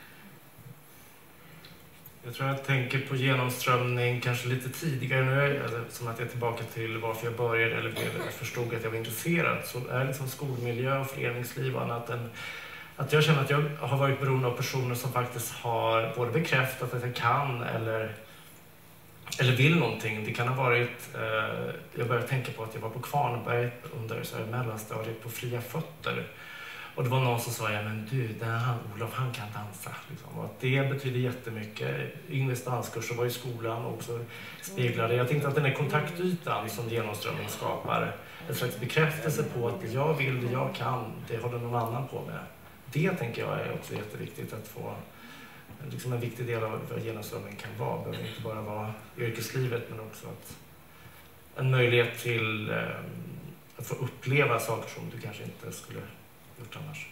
Jag tror jag tänker på genomströmning kanske lite tidigare nu, som att jag är tillbaka till varför jag började eller förstod att jag var intresserad. Så är liksom skolmiljö och föreningsliv och annat att jag känner att jag har varit beroende av personer som faktiskt har både bekräftat att jag kan eller vill någonting. Det kan ha varit, jag började tänka på att jag var på Kvarnberg under mellanstadiet på fria fötter. Och det var någon som sa, ja men du, Olof han kan dansa. Liksom. Och att det betyder jättemycket. Yngves danskurser var i skolan och också speglade. Jag tänkte att den här kontaktytan som genomströmning skapar en slags bekräftelse på att det jag vill, det jag kan, det håller någon annan på med. Det tänker jag är också jätteviktigt att få. Liksom en viktig del av vad genomströmning kan vara. Det behöver inte bara vara yrkeslivet men också en möjlighet till att få uppleva saker som du kanske inte skulle gjort annars.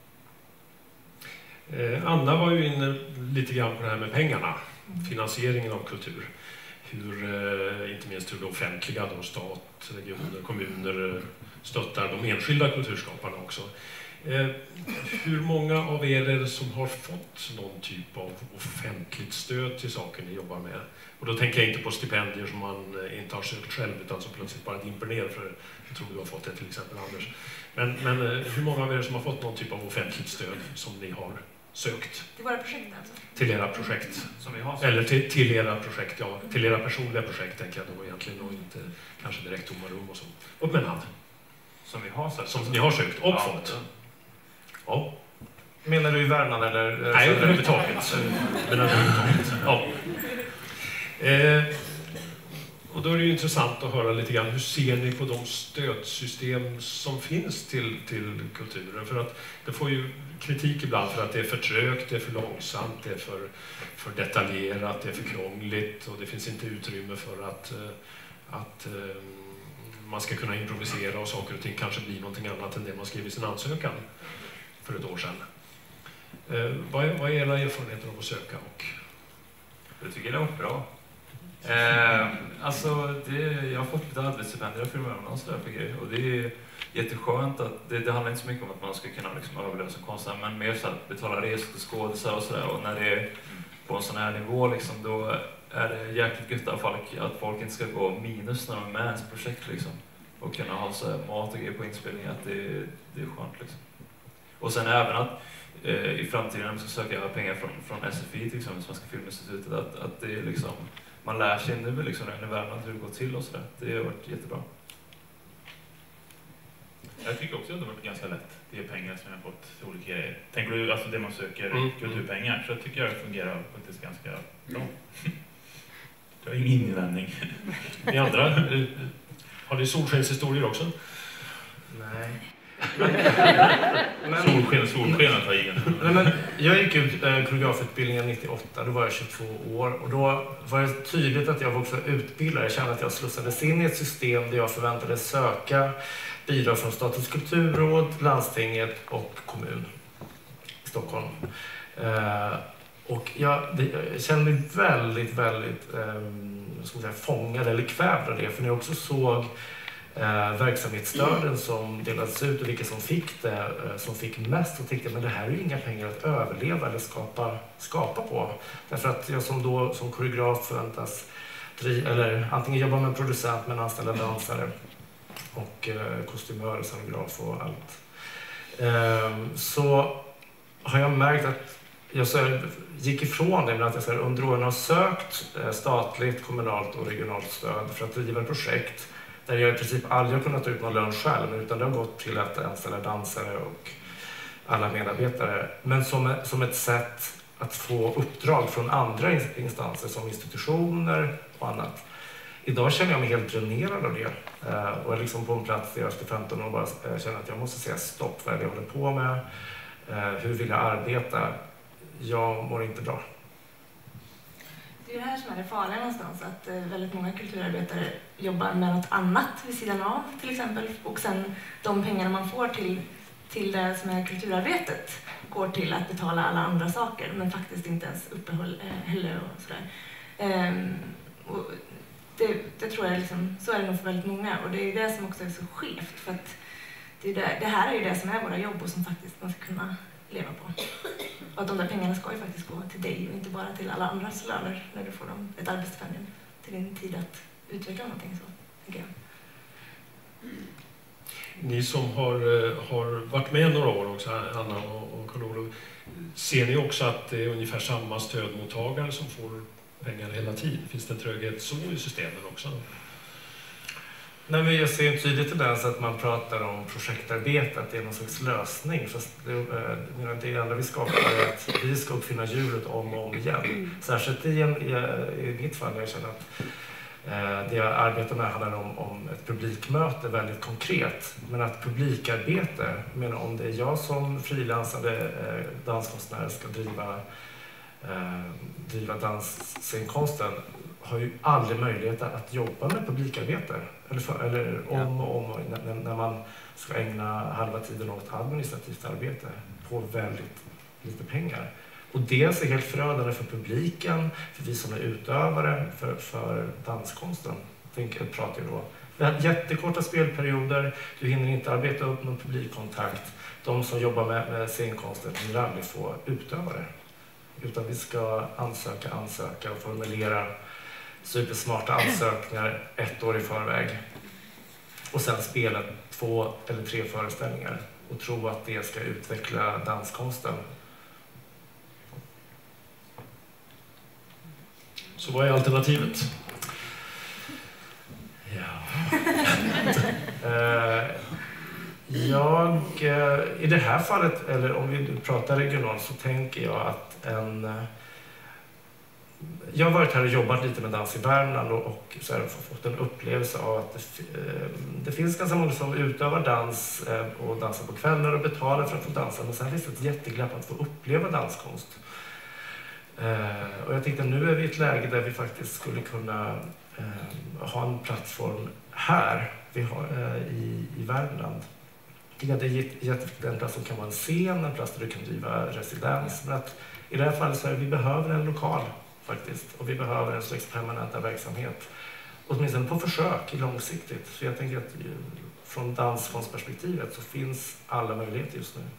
Anna var ju inne lite grann på det här med pengarna, finansieringen av kultur. Inte minst hur det offentliga, då, stat, regioner, kommuner stöttar de enskilda kulturskaparna också. Hur många av er är det som har fått någon typ av offentligt stöd till saker ni jobbar med? Och då tänker jag inte på stipendier som man inte har sökt själv utan som plötsligt bara dimper ner, för jag tror du har fått det till exempel, Anders. Men hur många av er som har fått någon typ av offentligt stöd som ni har sökt? Till våra projekt alltså? Till era projekt. Som vi har. Eller till era projekt, ja. Till era personliga projekt tänker jag då egentligen, och inte kanske direkt tomma rum och så. Upp med en hand. Som vi har sökt. Som ni har sökt och fått. Ja. Menar du i Värmland eller? Nej, överhuvudtaget. Ja. Och då är det ju intressant att höra lite grann, hur ser ni på de stödsystem som finns till kulturen? För att det får ju kritik ibland för att det är för trögt, det är för långsamt, det är för detaljerat, det är för krångligt och det finns inte utrymme för att man ska kunna improvisera och saker och ting kanske blir någonting annat än det man skrev i sin ansökan för ett år sedan. Vad är era erfarenheter av att söka? Jag tycker det har varit bra. Jag har fått lite arbetsstipendier för och sådär för grejer. Och det är jätteskönt att det handlar inte så mycket om att man ska kunna liksom överleva som konstnär, men mer så att betala resor till skådisar och sådär. Och när det är på en sån här nivå liksom, då är det jäkligt gött att folk inte ska gå minus när de är med ens projekt liksom. Och kunna ha så här mat och grejer på inspelning, att det är skönt liksom. Och sen även att i framtiden när man ska söka pengar från SFI till exempel, Svenska Filminstitutet, att det är liksom man lär sig nu liksom i Värmland hur det går till och sådär. Det har varit jättebra. Jag tycker också att det har varit ganska lätt. Det är pengar som jag har fått till olika grejer. Tänker du alltså det man söker kulturpengar, så tycker jag det fungerar faktiskt ganska bra. Jag har ingen invändning. Ni andra, har ni solskenshistorier också? Nej. Solsken att ta igen. Men jag gick ut koreografutbildningen 98, då var jag 22 år. Och då var det tydligt att jag var också utbildare. Jag kände att jag slussades in i ett system där jag förväntades söka bidrag från Statens kulturråd, landstinget och kommun i Stockholm. Och jag kände mig väldigt fångad eller kvävd av det. För när jag också såg verksamhetsstöden som delades ut och vilka som fick det, som fick mest, så tänkte jag, men det här är ju inga pengar att överleva eller skapa på. Därför att jag som koreograf förväntas eller antingen jobba med en producent men anställa dansare och kostymör, scenograf och allt. Så har jag märkt att jag gick ifrån det, men att jag under åren har sökt statligt, kommunalt och regionalt stöd för att driva ett projekt där jag i princip aldrig har kunnat ta ut någon lön själv, utan det har gått till att anställa dansare och alla medarbetare. Men som ett sätt att få uppdrag från andra instanser som institutioner och annat. Idag känner jag mig helt dränerad av det. Och jag är liksom på en plats där jag efter 15 år bara känner att jag måste säga stopp. Vad är det jag håller på med? Hur vill jag arbeta? Jag mår inte bra. Det är det här som är det farliga någonstans, att väldigt många kulturarbetare jobbar med något annat vid sidan av till exempel. Och sen de pengarna man får till det som är kulturarbetet går till att betala alla andra saker, men faktiskt inte ens uppehåll och sådär. Och det tror jag liksom, så är det nog för väldigt många, och det är det som också är så skevt, för att det här är ju det som är våra jobb och som faktiskt man ska kunna leva på. Och att de där pengarna ska ju faktiskt gå till dig och inte bara till alla andras löner när du får dem ett arbetsstipendium till din tid att utveckla någonting, så tänker jag. Ni som har varit med några år också, Anna och Carl-Olof, ser ni också att det är ungefär samma stödmottagare som får pengar hela tiden? Finns det en tröghet så i systemen också? Nej, men jag ser en tydlig tendens att man pratar om projektarbete, att det är någon slags lösning. Fast det enda vi skapar är att vi ska uppfinna hjulet om och om igen. Särskilt i mitt fall, jag känner att det jag arbetar med handlar om ett publikmöte väldigt konkret. Men att publikarbete, jag menar om det är jag som frilansande danskonstnär ska driva dansscenkonsten, har ju aldrig möjlighet att jobba med publikarbete. Eller om när man ska ägna halva tiden åt administrativt arbete på väldigt lite pengar. Och dels är helt förödande för publiken, för vi som är utövare, för danskonsten. Pratar jag då. Vi har jättekorta spelperioder, du hinner inte arbeta upp någon publikkontakt. De som jobbar med scenkonsten hinner aldrig få utövare. Utan vi ska ansöka och formulera supersmarta ansökningar 1 år i förväg. Och sen spela 2 eller 3 föreställningar och tro att det ska utveckla danskonsten. Så vad är alternativet? I det här fallet, eller om vi pratar regionalt, så tänker jag att jag har varit här och jobbat lite med dans i Värmland och så här fått en upplevelse av att det finns ganska många som utövar dans och dansar på kvällar och betalar för att få dansa, men sen finns det ett jätteglapp att få uppleva danskonst. Och jag tänkte nu är vi i ett läge där vi faktiskt skulle kunna ha en plattform här i Värmland. Det är en plats som kan vara en scen, en plats där du kan driva residens. Men att i det här fallet så är vi behöver en lokal faktiskt, och vi behöver en slags permanenta verksamhet. Åtminstone på försök långsiktigt. Så jag tänker att från danskonstperspektivet så finns alla möjligheter just nu.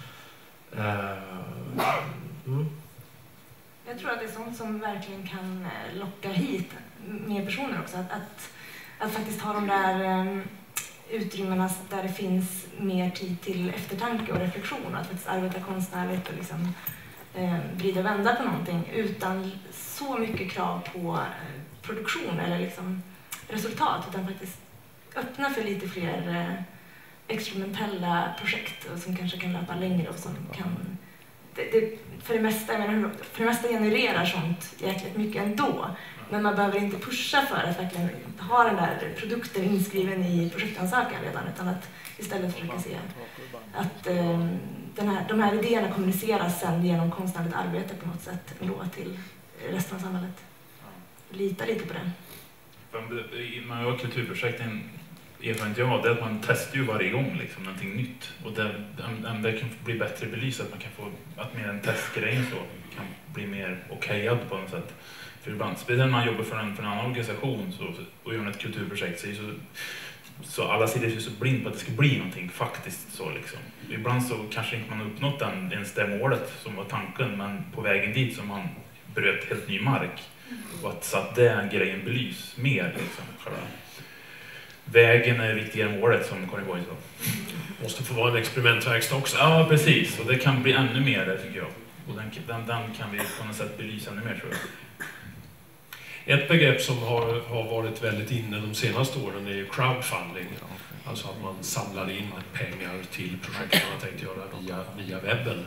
Jag tror att det är sånt som verkligen kan locka hit mer personer också. Att faktiskt ha de där utrymmena där det finns mer tid till eftertanke och reflektion. Att faktiskt arbeta konstnärligt och liksom, vrida och vända på någonting utan så mycket krav på produktion eller liksom resultat, utan faktiskt öppna för lite fler experimentella projekt som kanske kan löpa längre och som kan för det mesta genererar sånt jäkligt mycket ändå. Men man behöver inte pusha för att verkligen ha den där produkten inskriven i projektansökan redan, utan att istället försöka se att de här idéerna kommuniceras sen genom konstnärligt arbete på något sätt ändå till resten av samhället. Lita lite på det. Man har kulturprojekten, erfarenhet jag har, det är att man testar ju varje gång liksom, någonting nytt. Och det kan bli bättre belyst, att man kan få att mer en testgrej så kan bli mer okejad på något sätt. För ibland, speciellt när man jobbar för en annan organisation och gör ett kulturprojekt så alla sidor är så blind på att det ska bli någonting faktiskt så liksom. Ibland så kanske inte man har uppnått ens det målet som var tanken, men på vägen dit så man bröt helt ny mark. Och så att den grejen belys mer liksom. Vägen är viktigare målet, som Conny Boy sa. Måste få vara en experimentverkstad också. Ja, precis. Och det kan bli ännu mer där, tycker jag. Och den kan vi på något sätt belysa ännu mer, tror jag. Ett begrepp som har varit väldigt inne de senaste åren är ju crowdfunding. Alltså att man samlar in pengar till projekt man har tänkt göra via webben.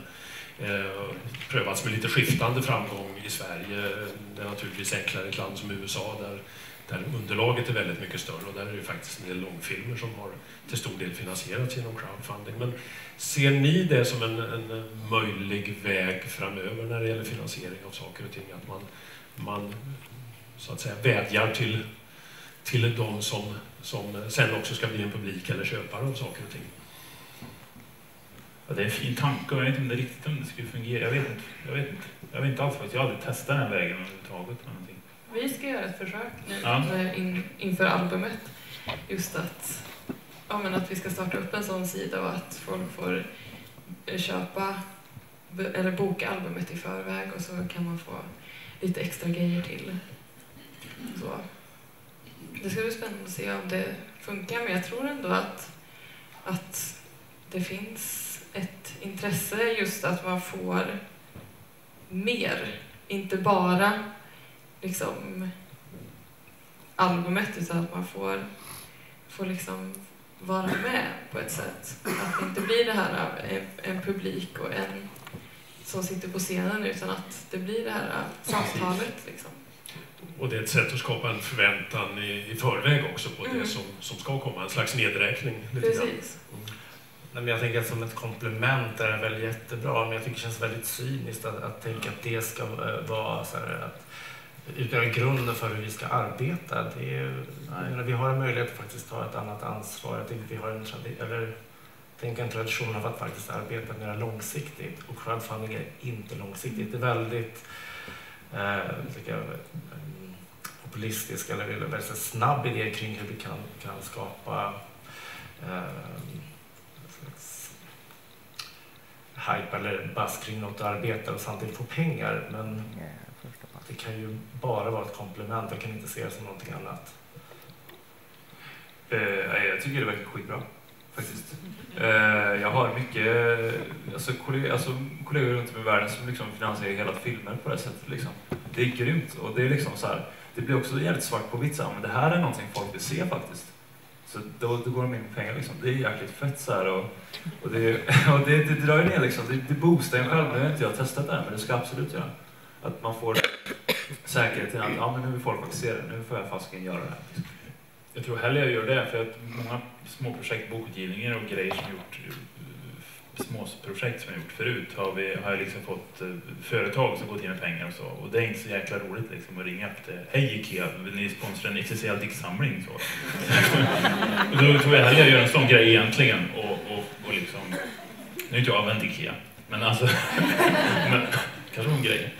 Prövats med lite skiftande framgång i Sverige. Det är naturligtvis enklare i ett land som USA där underlaget är väldigt mycket större, och där är det ju faktiskt en del långfilmer som har till stor del finansierats genom crowdfunding. Men ser ni det som en möjlig väg framöver när det gäller finansiering av saker och ting? Att man så att säga vädjar till de som sen också ska bli en publik eller köpare av saker och ting? Ja, det är en fin tanke, och jag vet inte riktigt om det skulle fungera. Jag vet inte alls faktiskt. Jag har aldrig testat den vägen överhuvudtaget. Vi ska göra ett försök nu inför albumet. Just att vi ska starta upp en sån sida och att folk får köpa eller boka albumet i förväg, och så kan man få lite extra grejer till. Så. Det ska bli spännande att se om det funkar, men jag tror ändå att det finns ett intresse just att man får mer, inte bara liksom albumet, utan att man får liksom vara med på ett sätt. Att det inte blir det här av en publik och en som sitter på scenen, utan att det blir det här samtalet liksom. Och det är ett sätt att skapa en förväntan i förväg också på det som ska komma, en slags nedräkning. Precis. Men jag tänker att som ett komplement är det väl jättebra, men jag tycker det känns väldigt cyniskt att tänka att det ska vara så här, att utgöra grunden för hur vi ska arbeta. Det är, vi har en möjlighet att faktiskt ta ett annat ansvar. Jag tänker att vi har en tradition av att faktiskt arbeta mer långsiktigt, och crowdfunding är inte långsiktigt. Det är väldigt populistisk eller väldigt snabb idé kring hur vi kan skapa hype eller buzz kring något arbete och samtidigt få pengar, men det kan ju bara vara ett komplement. Jag kan inte se det som någonting annat. Jag tycker det verkar skitbra faktiskt. Jag har mycket kollegor runt om i världen som liksom finansierar hela filmer på det sättet liksom. Det är grymt, och det är liksom så här, det blir också jävligt svart på vitt, men det här är någonting folk vill se faktiskt. Så då går de in med pengar liksom. Det är jäkligt fett så här, och det drar ju ner liksom. Det boostar en själv. Nu har inte jag testat det här, men det ska absolut göra. Att man får säkerheten att men nu vill folk faktiskt se det. Nu får jag fasken göra det här. Liksom. Jag tror hellre jag gör det, för att många små projekt, bokutgivningar och grejer som gjort, små projekt som jag gjort förut, har jag liksom fått företag som gått in med pengar och så. Och det är inte så jäkla roligt liksom att ringa upp det. Hej Ikea, vill ni sponsra en existentiell diktsamling? Så. Och då tror jag hellre jag gör en sån grej egentligen. Och liksom, nu är inte jag använt Ikea, men alltså, men, kanske en grej.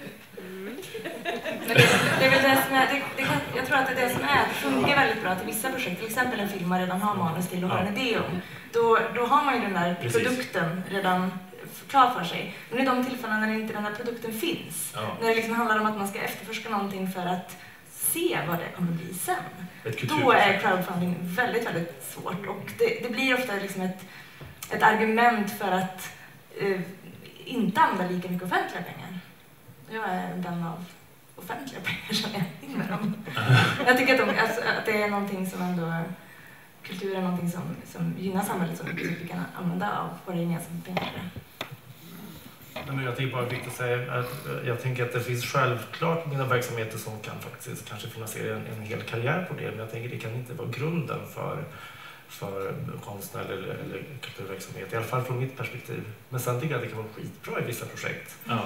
Det är väl det som är, jag tror att det är det som är, det funkar väldigt bra till vissa projekt, till exempel en film man redan har manus till och har en idé om. Då har man ju den där produkten redan klar för sig. Men i de tillfällen när inte den där produkten finns, när det liksom handlar om att man ska efterforska någonting för att se vad det kommer bli sen, då är crowdfunding väldigt, väldigt svårt. Och det blir ofta liksom ett argument för att inte använda lika mycket offentliga pengar. Jag är en vän av offentliga pengar som jag in med dem. Jag tycker att det är någonting som ändå, kultur är någonting som gynnar samhället så mycket, så vi kan använda av våra gemensamma pengar. Men jag tycker bara viktigt att säga att jag tänker att det finns självklart mina verksamheter som kan faktiskt kanske finansiera en hel karriär på det, men jag tänker att det kan inte vara grunden för konstnär eller kulturverksamhet, i alla fall från mitt perspektiv. Men sen tycker jag att det kan vara skitbra i vissa projekt. Ja.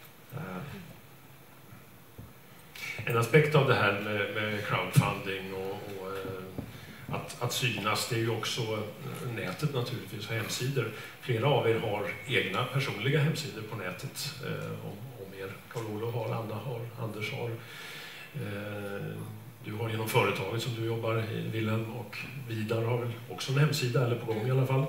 En aspekt av det här med crowdfunding och att synas, det är ju också nätet naturligtvis och hemsidor. Flera av er har egna personliga hemsidor på nätet. Om er, Carl-Olof har, Anna har, Anders har. Du har genom företaget som du jobbar i, Wilhelm, och Vidar har väl också en hemsida, eller på gång i alla fall.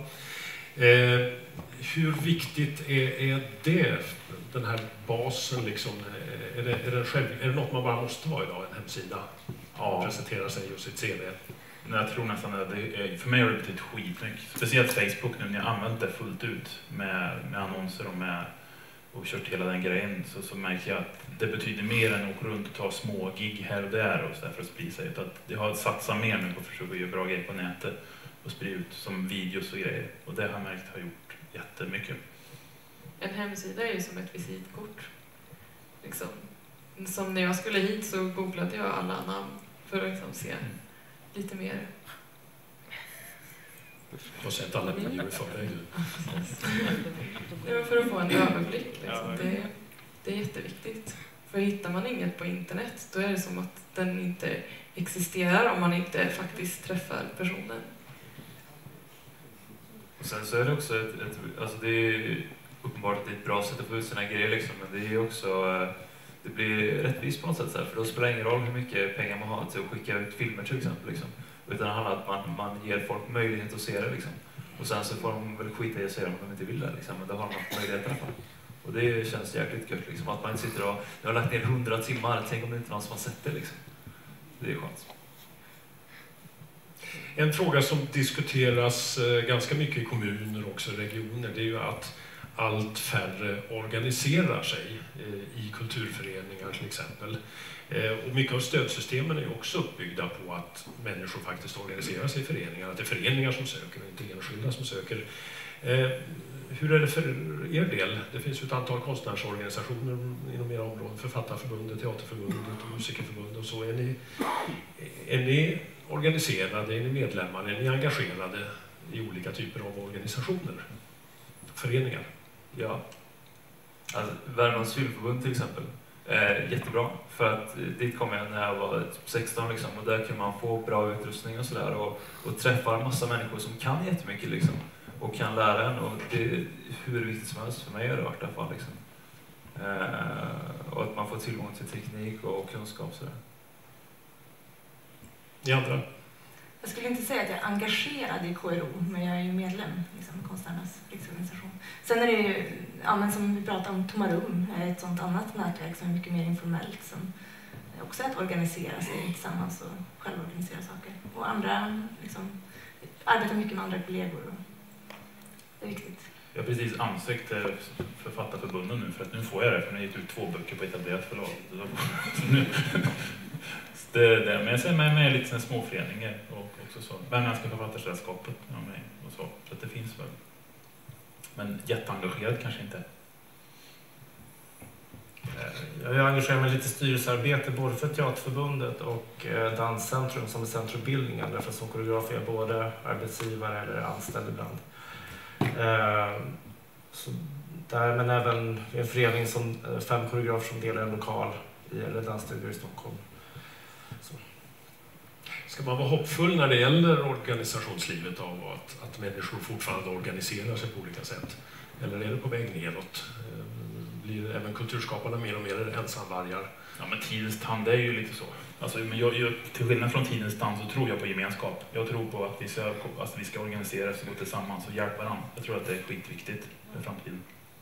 Hur viktigt är det, den här basen liksom? Är det något man bara måste ha idag, en hemsida? Ja. Presentera sig och sitt CV. Jag tror nästan att för mig har det betytt skitmycket. Speciellt Facebook nu när jag använt det fullt ut med annonser och kört hela den grejen, så märker jag att det betyder mer än att åka runt och ta små gig här och där och så där för att sprida sig. Att jag har satsat mer nu på att försöka göra bra grejer på nätet och sprida ut som videos och grejer. Och det har jag märkt har gjort jättemycket. En hemsida är ju som ett visitkort. Liksom. Som när jag skulle hit så googlade jag alla namn för att liksom se lite mer. Du har sett alla videor för dig. För att få en överblick. Liksom. Det är jätteviktigt. För hittar man inget på internet, då är det som att den inte existerar om man inte faktiskt träffar personen. Och sen så är det också alltså det är uppenbart att det är ett bra sätt att få ut sina grejer liksom, men det är också det blir rättvist på något sätt så här, för då spelar det ingen roll hur mycket pengar man har till att skicka ut filmer till exempel liksom. Utan det handlar om att man ger folk möjlighet att se det liksom. Och sen så får de väl skita i att se det om de inte vill det liksom, men då har man möjlighet i alla fall. Och det känns jäkligt gött liksom, att man inte sitter och jag har lagt ner 100 timmar, tänk om det inte är någon som har sett det liksom. Det är skönt. En fråga som diskuteras ganska mycket i kommuner och också regioner, det är ju att allt färre organiserar sig i kulturföreningar till exempel. Och mycket av stödsystemen är ju också uppbyggda på att människor faktiskt organiserar sig i föreningar, att det är föreningar som söker och inte enskilda som söker. Hur är det för er del? Det finns ju ett antal konstnärsorganisationer inom era områden, Författarförbundet, Teaterförbundet och Musikerförbundet och så. Är ni organiserade, är ni medlemmar, är ni engagerade i olika typer av organisationer, föreningar? Ja. Alltså, Värmlands filmförbund till exempel. Jättebra, för att dit kom jag när jag var 16 liksom, och där kan man få bra utrustning och sådär och träffa en massa människor som kan jättemycket liksom, och kan lära en, och det är hur viktigt som helst för mig har det varit i alla fall liksom. Och att man får tillgång till teknik och kunskap sådär. Ni andra? Jag skulle inte säga att jag är engagerad i KRO, men jag är ju medlem liksom, i Konstnärernas riksorganisation. Sen är det ju, ja, men som vi pratade om, Tomma rum är ett sånt annat nätverk som är mycket mer informellt, som också är att organisera sig tillsammans och självorganisera saker. Och andra liksom, arbetar mycket med andra kollegor. Och det är viktigt. Jag har precis ansökt Författarförbundet nu, för att nu får jag det, för nu har jag gett ut 2 böcker på etablerat förlag. Men jag ser med lite småföreningar och också så. Värmländska författarsällskapet och så. Så att det finns väl. Men jätteengagerad kanske inte. Jag engagerar mig lite i styrelsearbete både för Teaterförbundet och Danscentrum som är centrumbildningen. Därför som koreograf är jag både arbetsgivare eller anställd ibland. Så där, men även en förening som 5 koreografer som delar en lokal i eller dansstudio i Stockholm. Så. Ska man vara hoppfull när det gäller organisationslivet av att människor fortfarande organiserar sig på olika sätt? Eller är det på väg nedåt? Blir även kulturskaparna mer och mer ensamvargar? Ja, men tidens tand är ju lite så. Alltså, men jag, till skillnad från tidens tand så tror jag på gemenskap. Jag tror på att vi ska organisera oss och gå tillsammans och hjälpa varandra. Jag tror att det är skitviktigt för framtiden.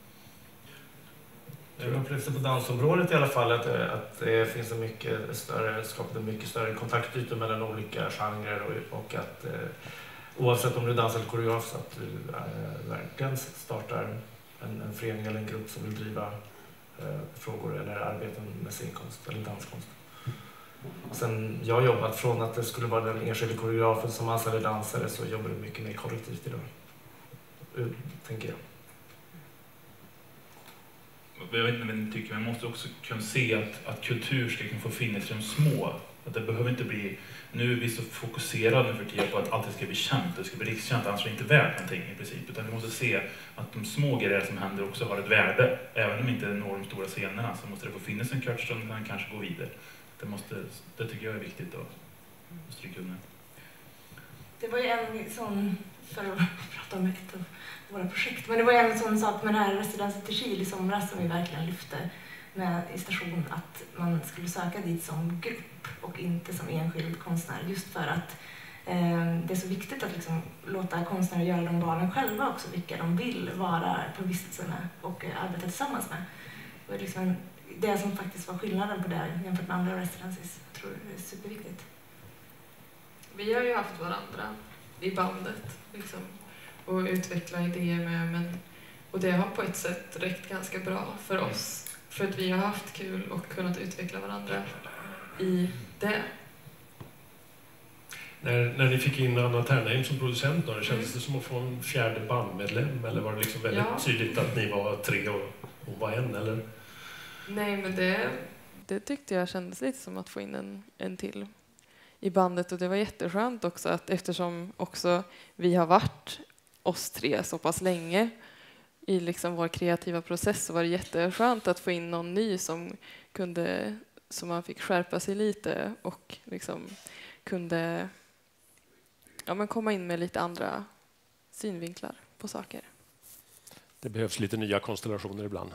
Jag upplevde på dansområdet i alla fall att det finns en mycket större kontaktytor mellan olika genrer och att oavsett om du dansar eller koreograf så att du verkligen startar en förening eller en grupp som vill driva frågor eller arbeten med scenkonst eller danskonst. Och sen jag har jobbat från att det skulle vara den enskilda koreografen som anställer dansare, så jobbar det mycket mer kollektivt idag, tänker jag. Jag vet inte vad ni tycker, men man måste också kunna se att kultur ska kunna få finnas i de små. Att det behöver inte bli, nu är vi så fokuserade nu för tiden på att allt ska bli känt, det ska bli rikskänt, annars är det inte värt någonting i princip. Utan vi måste se att de små grejer som händer också har ett värde. Även om inte når de stora scenerna så måste det få finnas en kort stund och kanske gå vidare. Det tycker jag är viktigt att stryka under. Det var ju en sån, för att prata om ett av våra projekt, men det var ju en sån sak med den här residensen till Kil i somras som vi verkligen lyfte med i station, att man skulle söka dit som grupp och inte som enskild konstnär, just för att det är så viktigt att liksom låta konstnärer göra de valen själva också, vilka de vill vara på vistelse med och arbeta tillsammans med. Och liksom det som faktiskt var skillnaden på det jämfört med andra residences, jag tror det är superviktigt. Vi har ju haft varandra i bandet liksom, och utveckla idéer med, och det har på ett sätt räckt ganska bra för oss, för att vi har haft kul och kunnat utveckla varandra i det. När ni fick in Anna Ternheim som producent, då, kändes det som att få en fjärde bandmedlem, eller var det liksom väldigt tydligt att ni var 3 och hon var 1, eller? Nej, men det tyckte jag kändes lite som att få in en till i bandet, och det var jätteskönt också att eftersom också vi har varit oss 3 så pass länge i liksom vår kreativa process, så var det jätteskönt att få in någon ny som man fick skärpa sig lite och liksom kunde komma in med lite andra synvinklar på saker. Det behövs lite nya konstellationer ibland.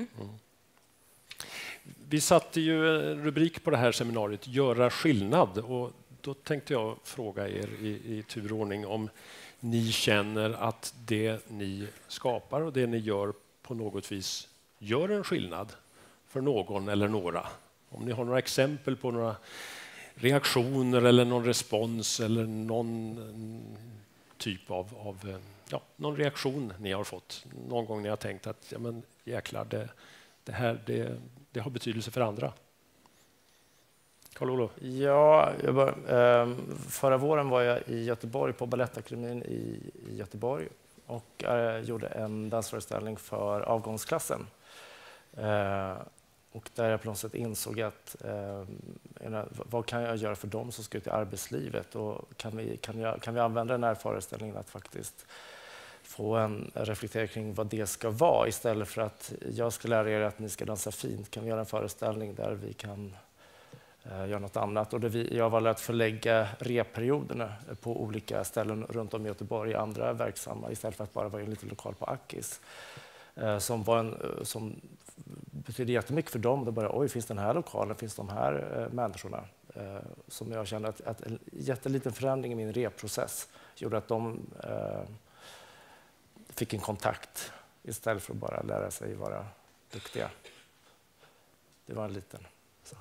Vi satte ju en rubrik på det här seminariet, göra skillnad, och då tänkte jag fråga er i turordning om ni känner att det ni skapar och det ni gör på något vis gör en skillnad för någon eller några. Om ni har några exempel på några reaktioner eller någon respons eller någon typ av någon reaktion ni har fått någon gång ni har tänkt att jäklar, det har betydelse för andra. Carl-Olof? Ja, förra våren var jag i Göteborg på Balettakademin i Göteborg och gjorde en dansföreställning för avgångsklassen. Och där jag på något sätt insåg att vad kan jag göra för dem som ska ut i arbetslivet, och kan vi använda den här föreställningen att faktiskt få en reflektering kring vad det ska vara, istället för att jag ska lära er att ni ska dansa fint. Kan vi göra en föreställning där vi kan göra något annat? Och jag valde att förlägga repperioderna på olika ställen runt om i Göteborg, andra verksamma, istället för att bara vara en liten lokal på Akis. Som betyder jättemycket för dem. Det bara, oj, finns den här lokalen, finns de här människorna? Som jag kände att en jätteliten förändring i min repprocess gjorde att de fick en kontakt istället för att bara lära sig vara duktiga. Det var en liten sak.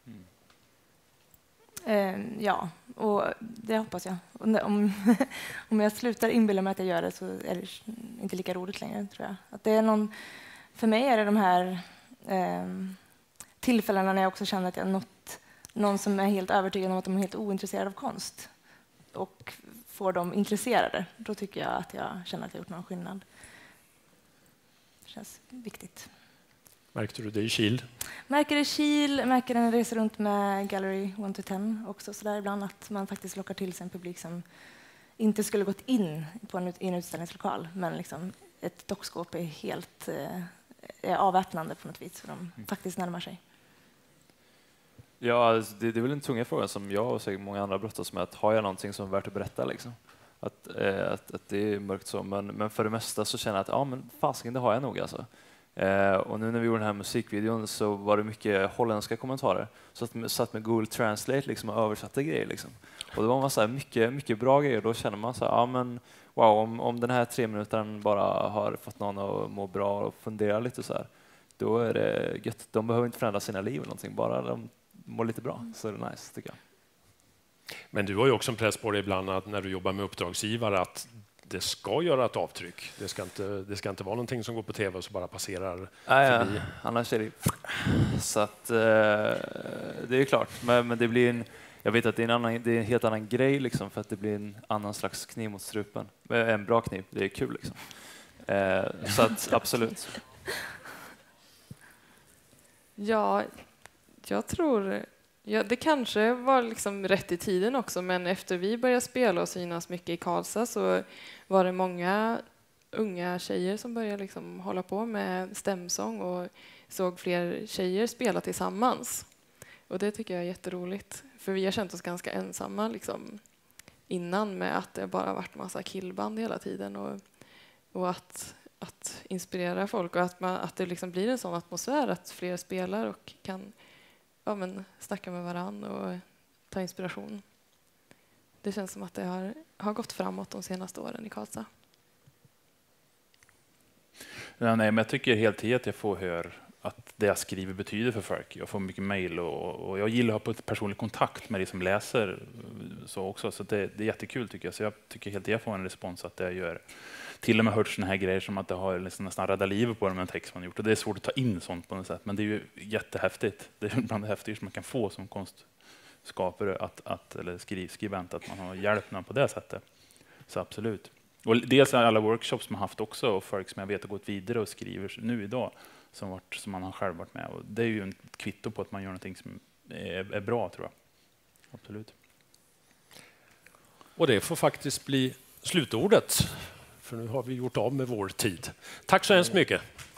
Ja, och det hoppas jag. Om jag slutar inbilla mig att jag gör det så är det inte lika roligt längre, tror jag. Att det är för mig är det de här tillfällena när jag också känner att jag nått någon som är helt övertygad om att de är helt ointresserade av konst och får dem intresserade. Då tycker jag att jag känner att jag gjort någon skillnad. Det känns viktigt. Märkte du det i Kil? Märker det i Kil, märker den reser runt med Gallery 1-10 också, så där ibland att man faktiskt lockar till sig en publik som inte skulle gått in på en utställningslokal, men liksom ett dockskåp är helt avväpnande på något vis, för de faktiskt närmar sig. Ja, det är väl en tunga fråga som jag och säkert många andra brottas med, att har jag någonting som är värt att berätta liksom? Att det är mörkt så, men för det mesta så känner jag att men fasiken, det har jag nog alltså. Och nu när vi gjorde den här musikvideon så var det mycket holländska kommentarer, så att satt med Google Translate liksom och översatte grejer liksom. Och det var en massa mycket bra grejer. Då känner man så här, men wow, om den här 3 minuterna bara har fått någon att må bra och fundera lite så här, då är det gött. De behöver inte förändra sina liv eller någonting, bara de mår lite bra, så är det nice, tycker jag. Men du har ju också en press på dig ibland att när du jobbar med uppdragsgivare, att det ska göra ett avtryck. Det ska inte vara någonting som går på tv och så bara passerar förbi. Annars är det... Så att det är klart. Men det blir jag vet att det är en helt annan grej liksom, för att det blir en annan slags kniv mot strupen. En bra kniv, det är kul liksom. Så att absolut. Ja, jag tror... Ja, det kanske var liksom rätt i tiden också, men efter vi började spela och synas mycket i Karlstad så var det många unga tjejer som började liksom hålla på med stämsång och såg fler tjejer spela tillsammans. Och det tycker jag är jätteroligt, för vi har känt oss ganska ensamma liksom, innan med att det bara varit massa killband hela tiden och att inspirera folk och att det liksom blir en sån atmosfär att fler spelar och kan snacka med varann och ta inspiration. Det känns som att det har gått framåt de senaste åren i Karlstad. Nej, men jag tycker helt att jag får höra att det jag skriver betyder för folk. Jag får mycket mejl och jag gillar att ha personlig kontakt med de som läser så också. Så det är jättekul tycker jag. Så jag tycker helt att jag får en respons att det jag gör. Till och med hört såna här grejer som att det har liksom nästan räddat livet på dem med en text man gjort. Och det är svårt att ta in sånt på något sätt. Men det är ju jättehäftigt. Det är bland det häftigaste man kan få som konstskapare eller skribent, att man har hjälpt någon på det sättet. Så absolut. Och dels alla workshops man haft också och folk som jag vet har gått vidare och skriver nu idag som man har själv varit med. Och det är ju en kvitto på att man gör någonting som är bra, tror jag. Absolut. Och det får faktiskt bli slutordet. För nu har vi gjort av med vår tid. Tack så hemskt mycket.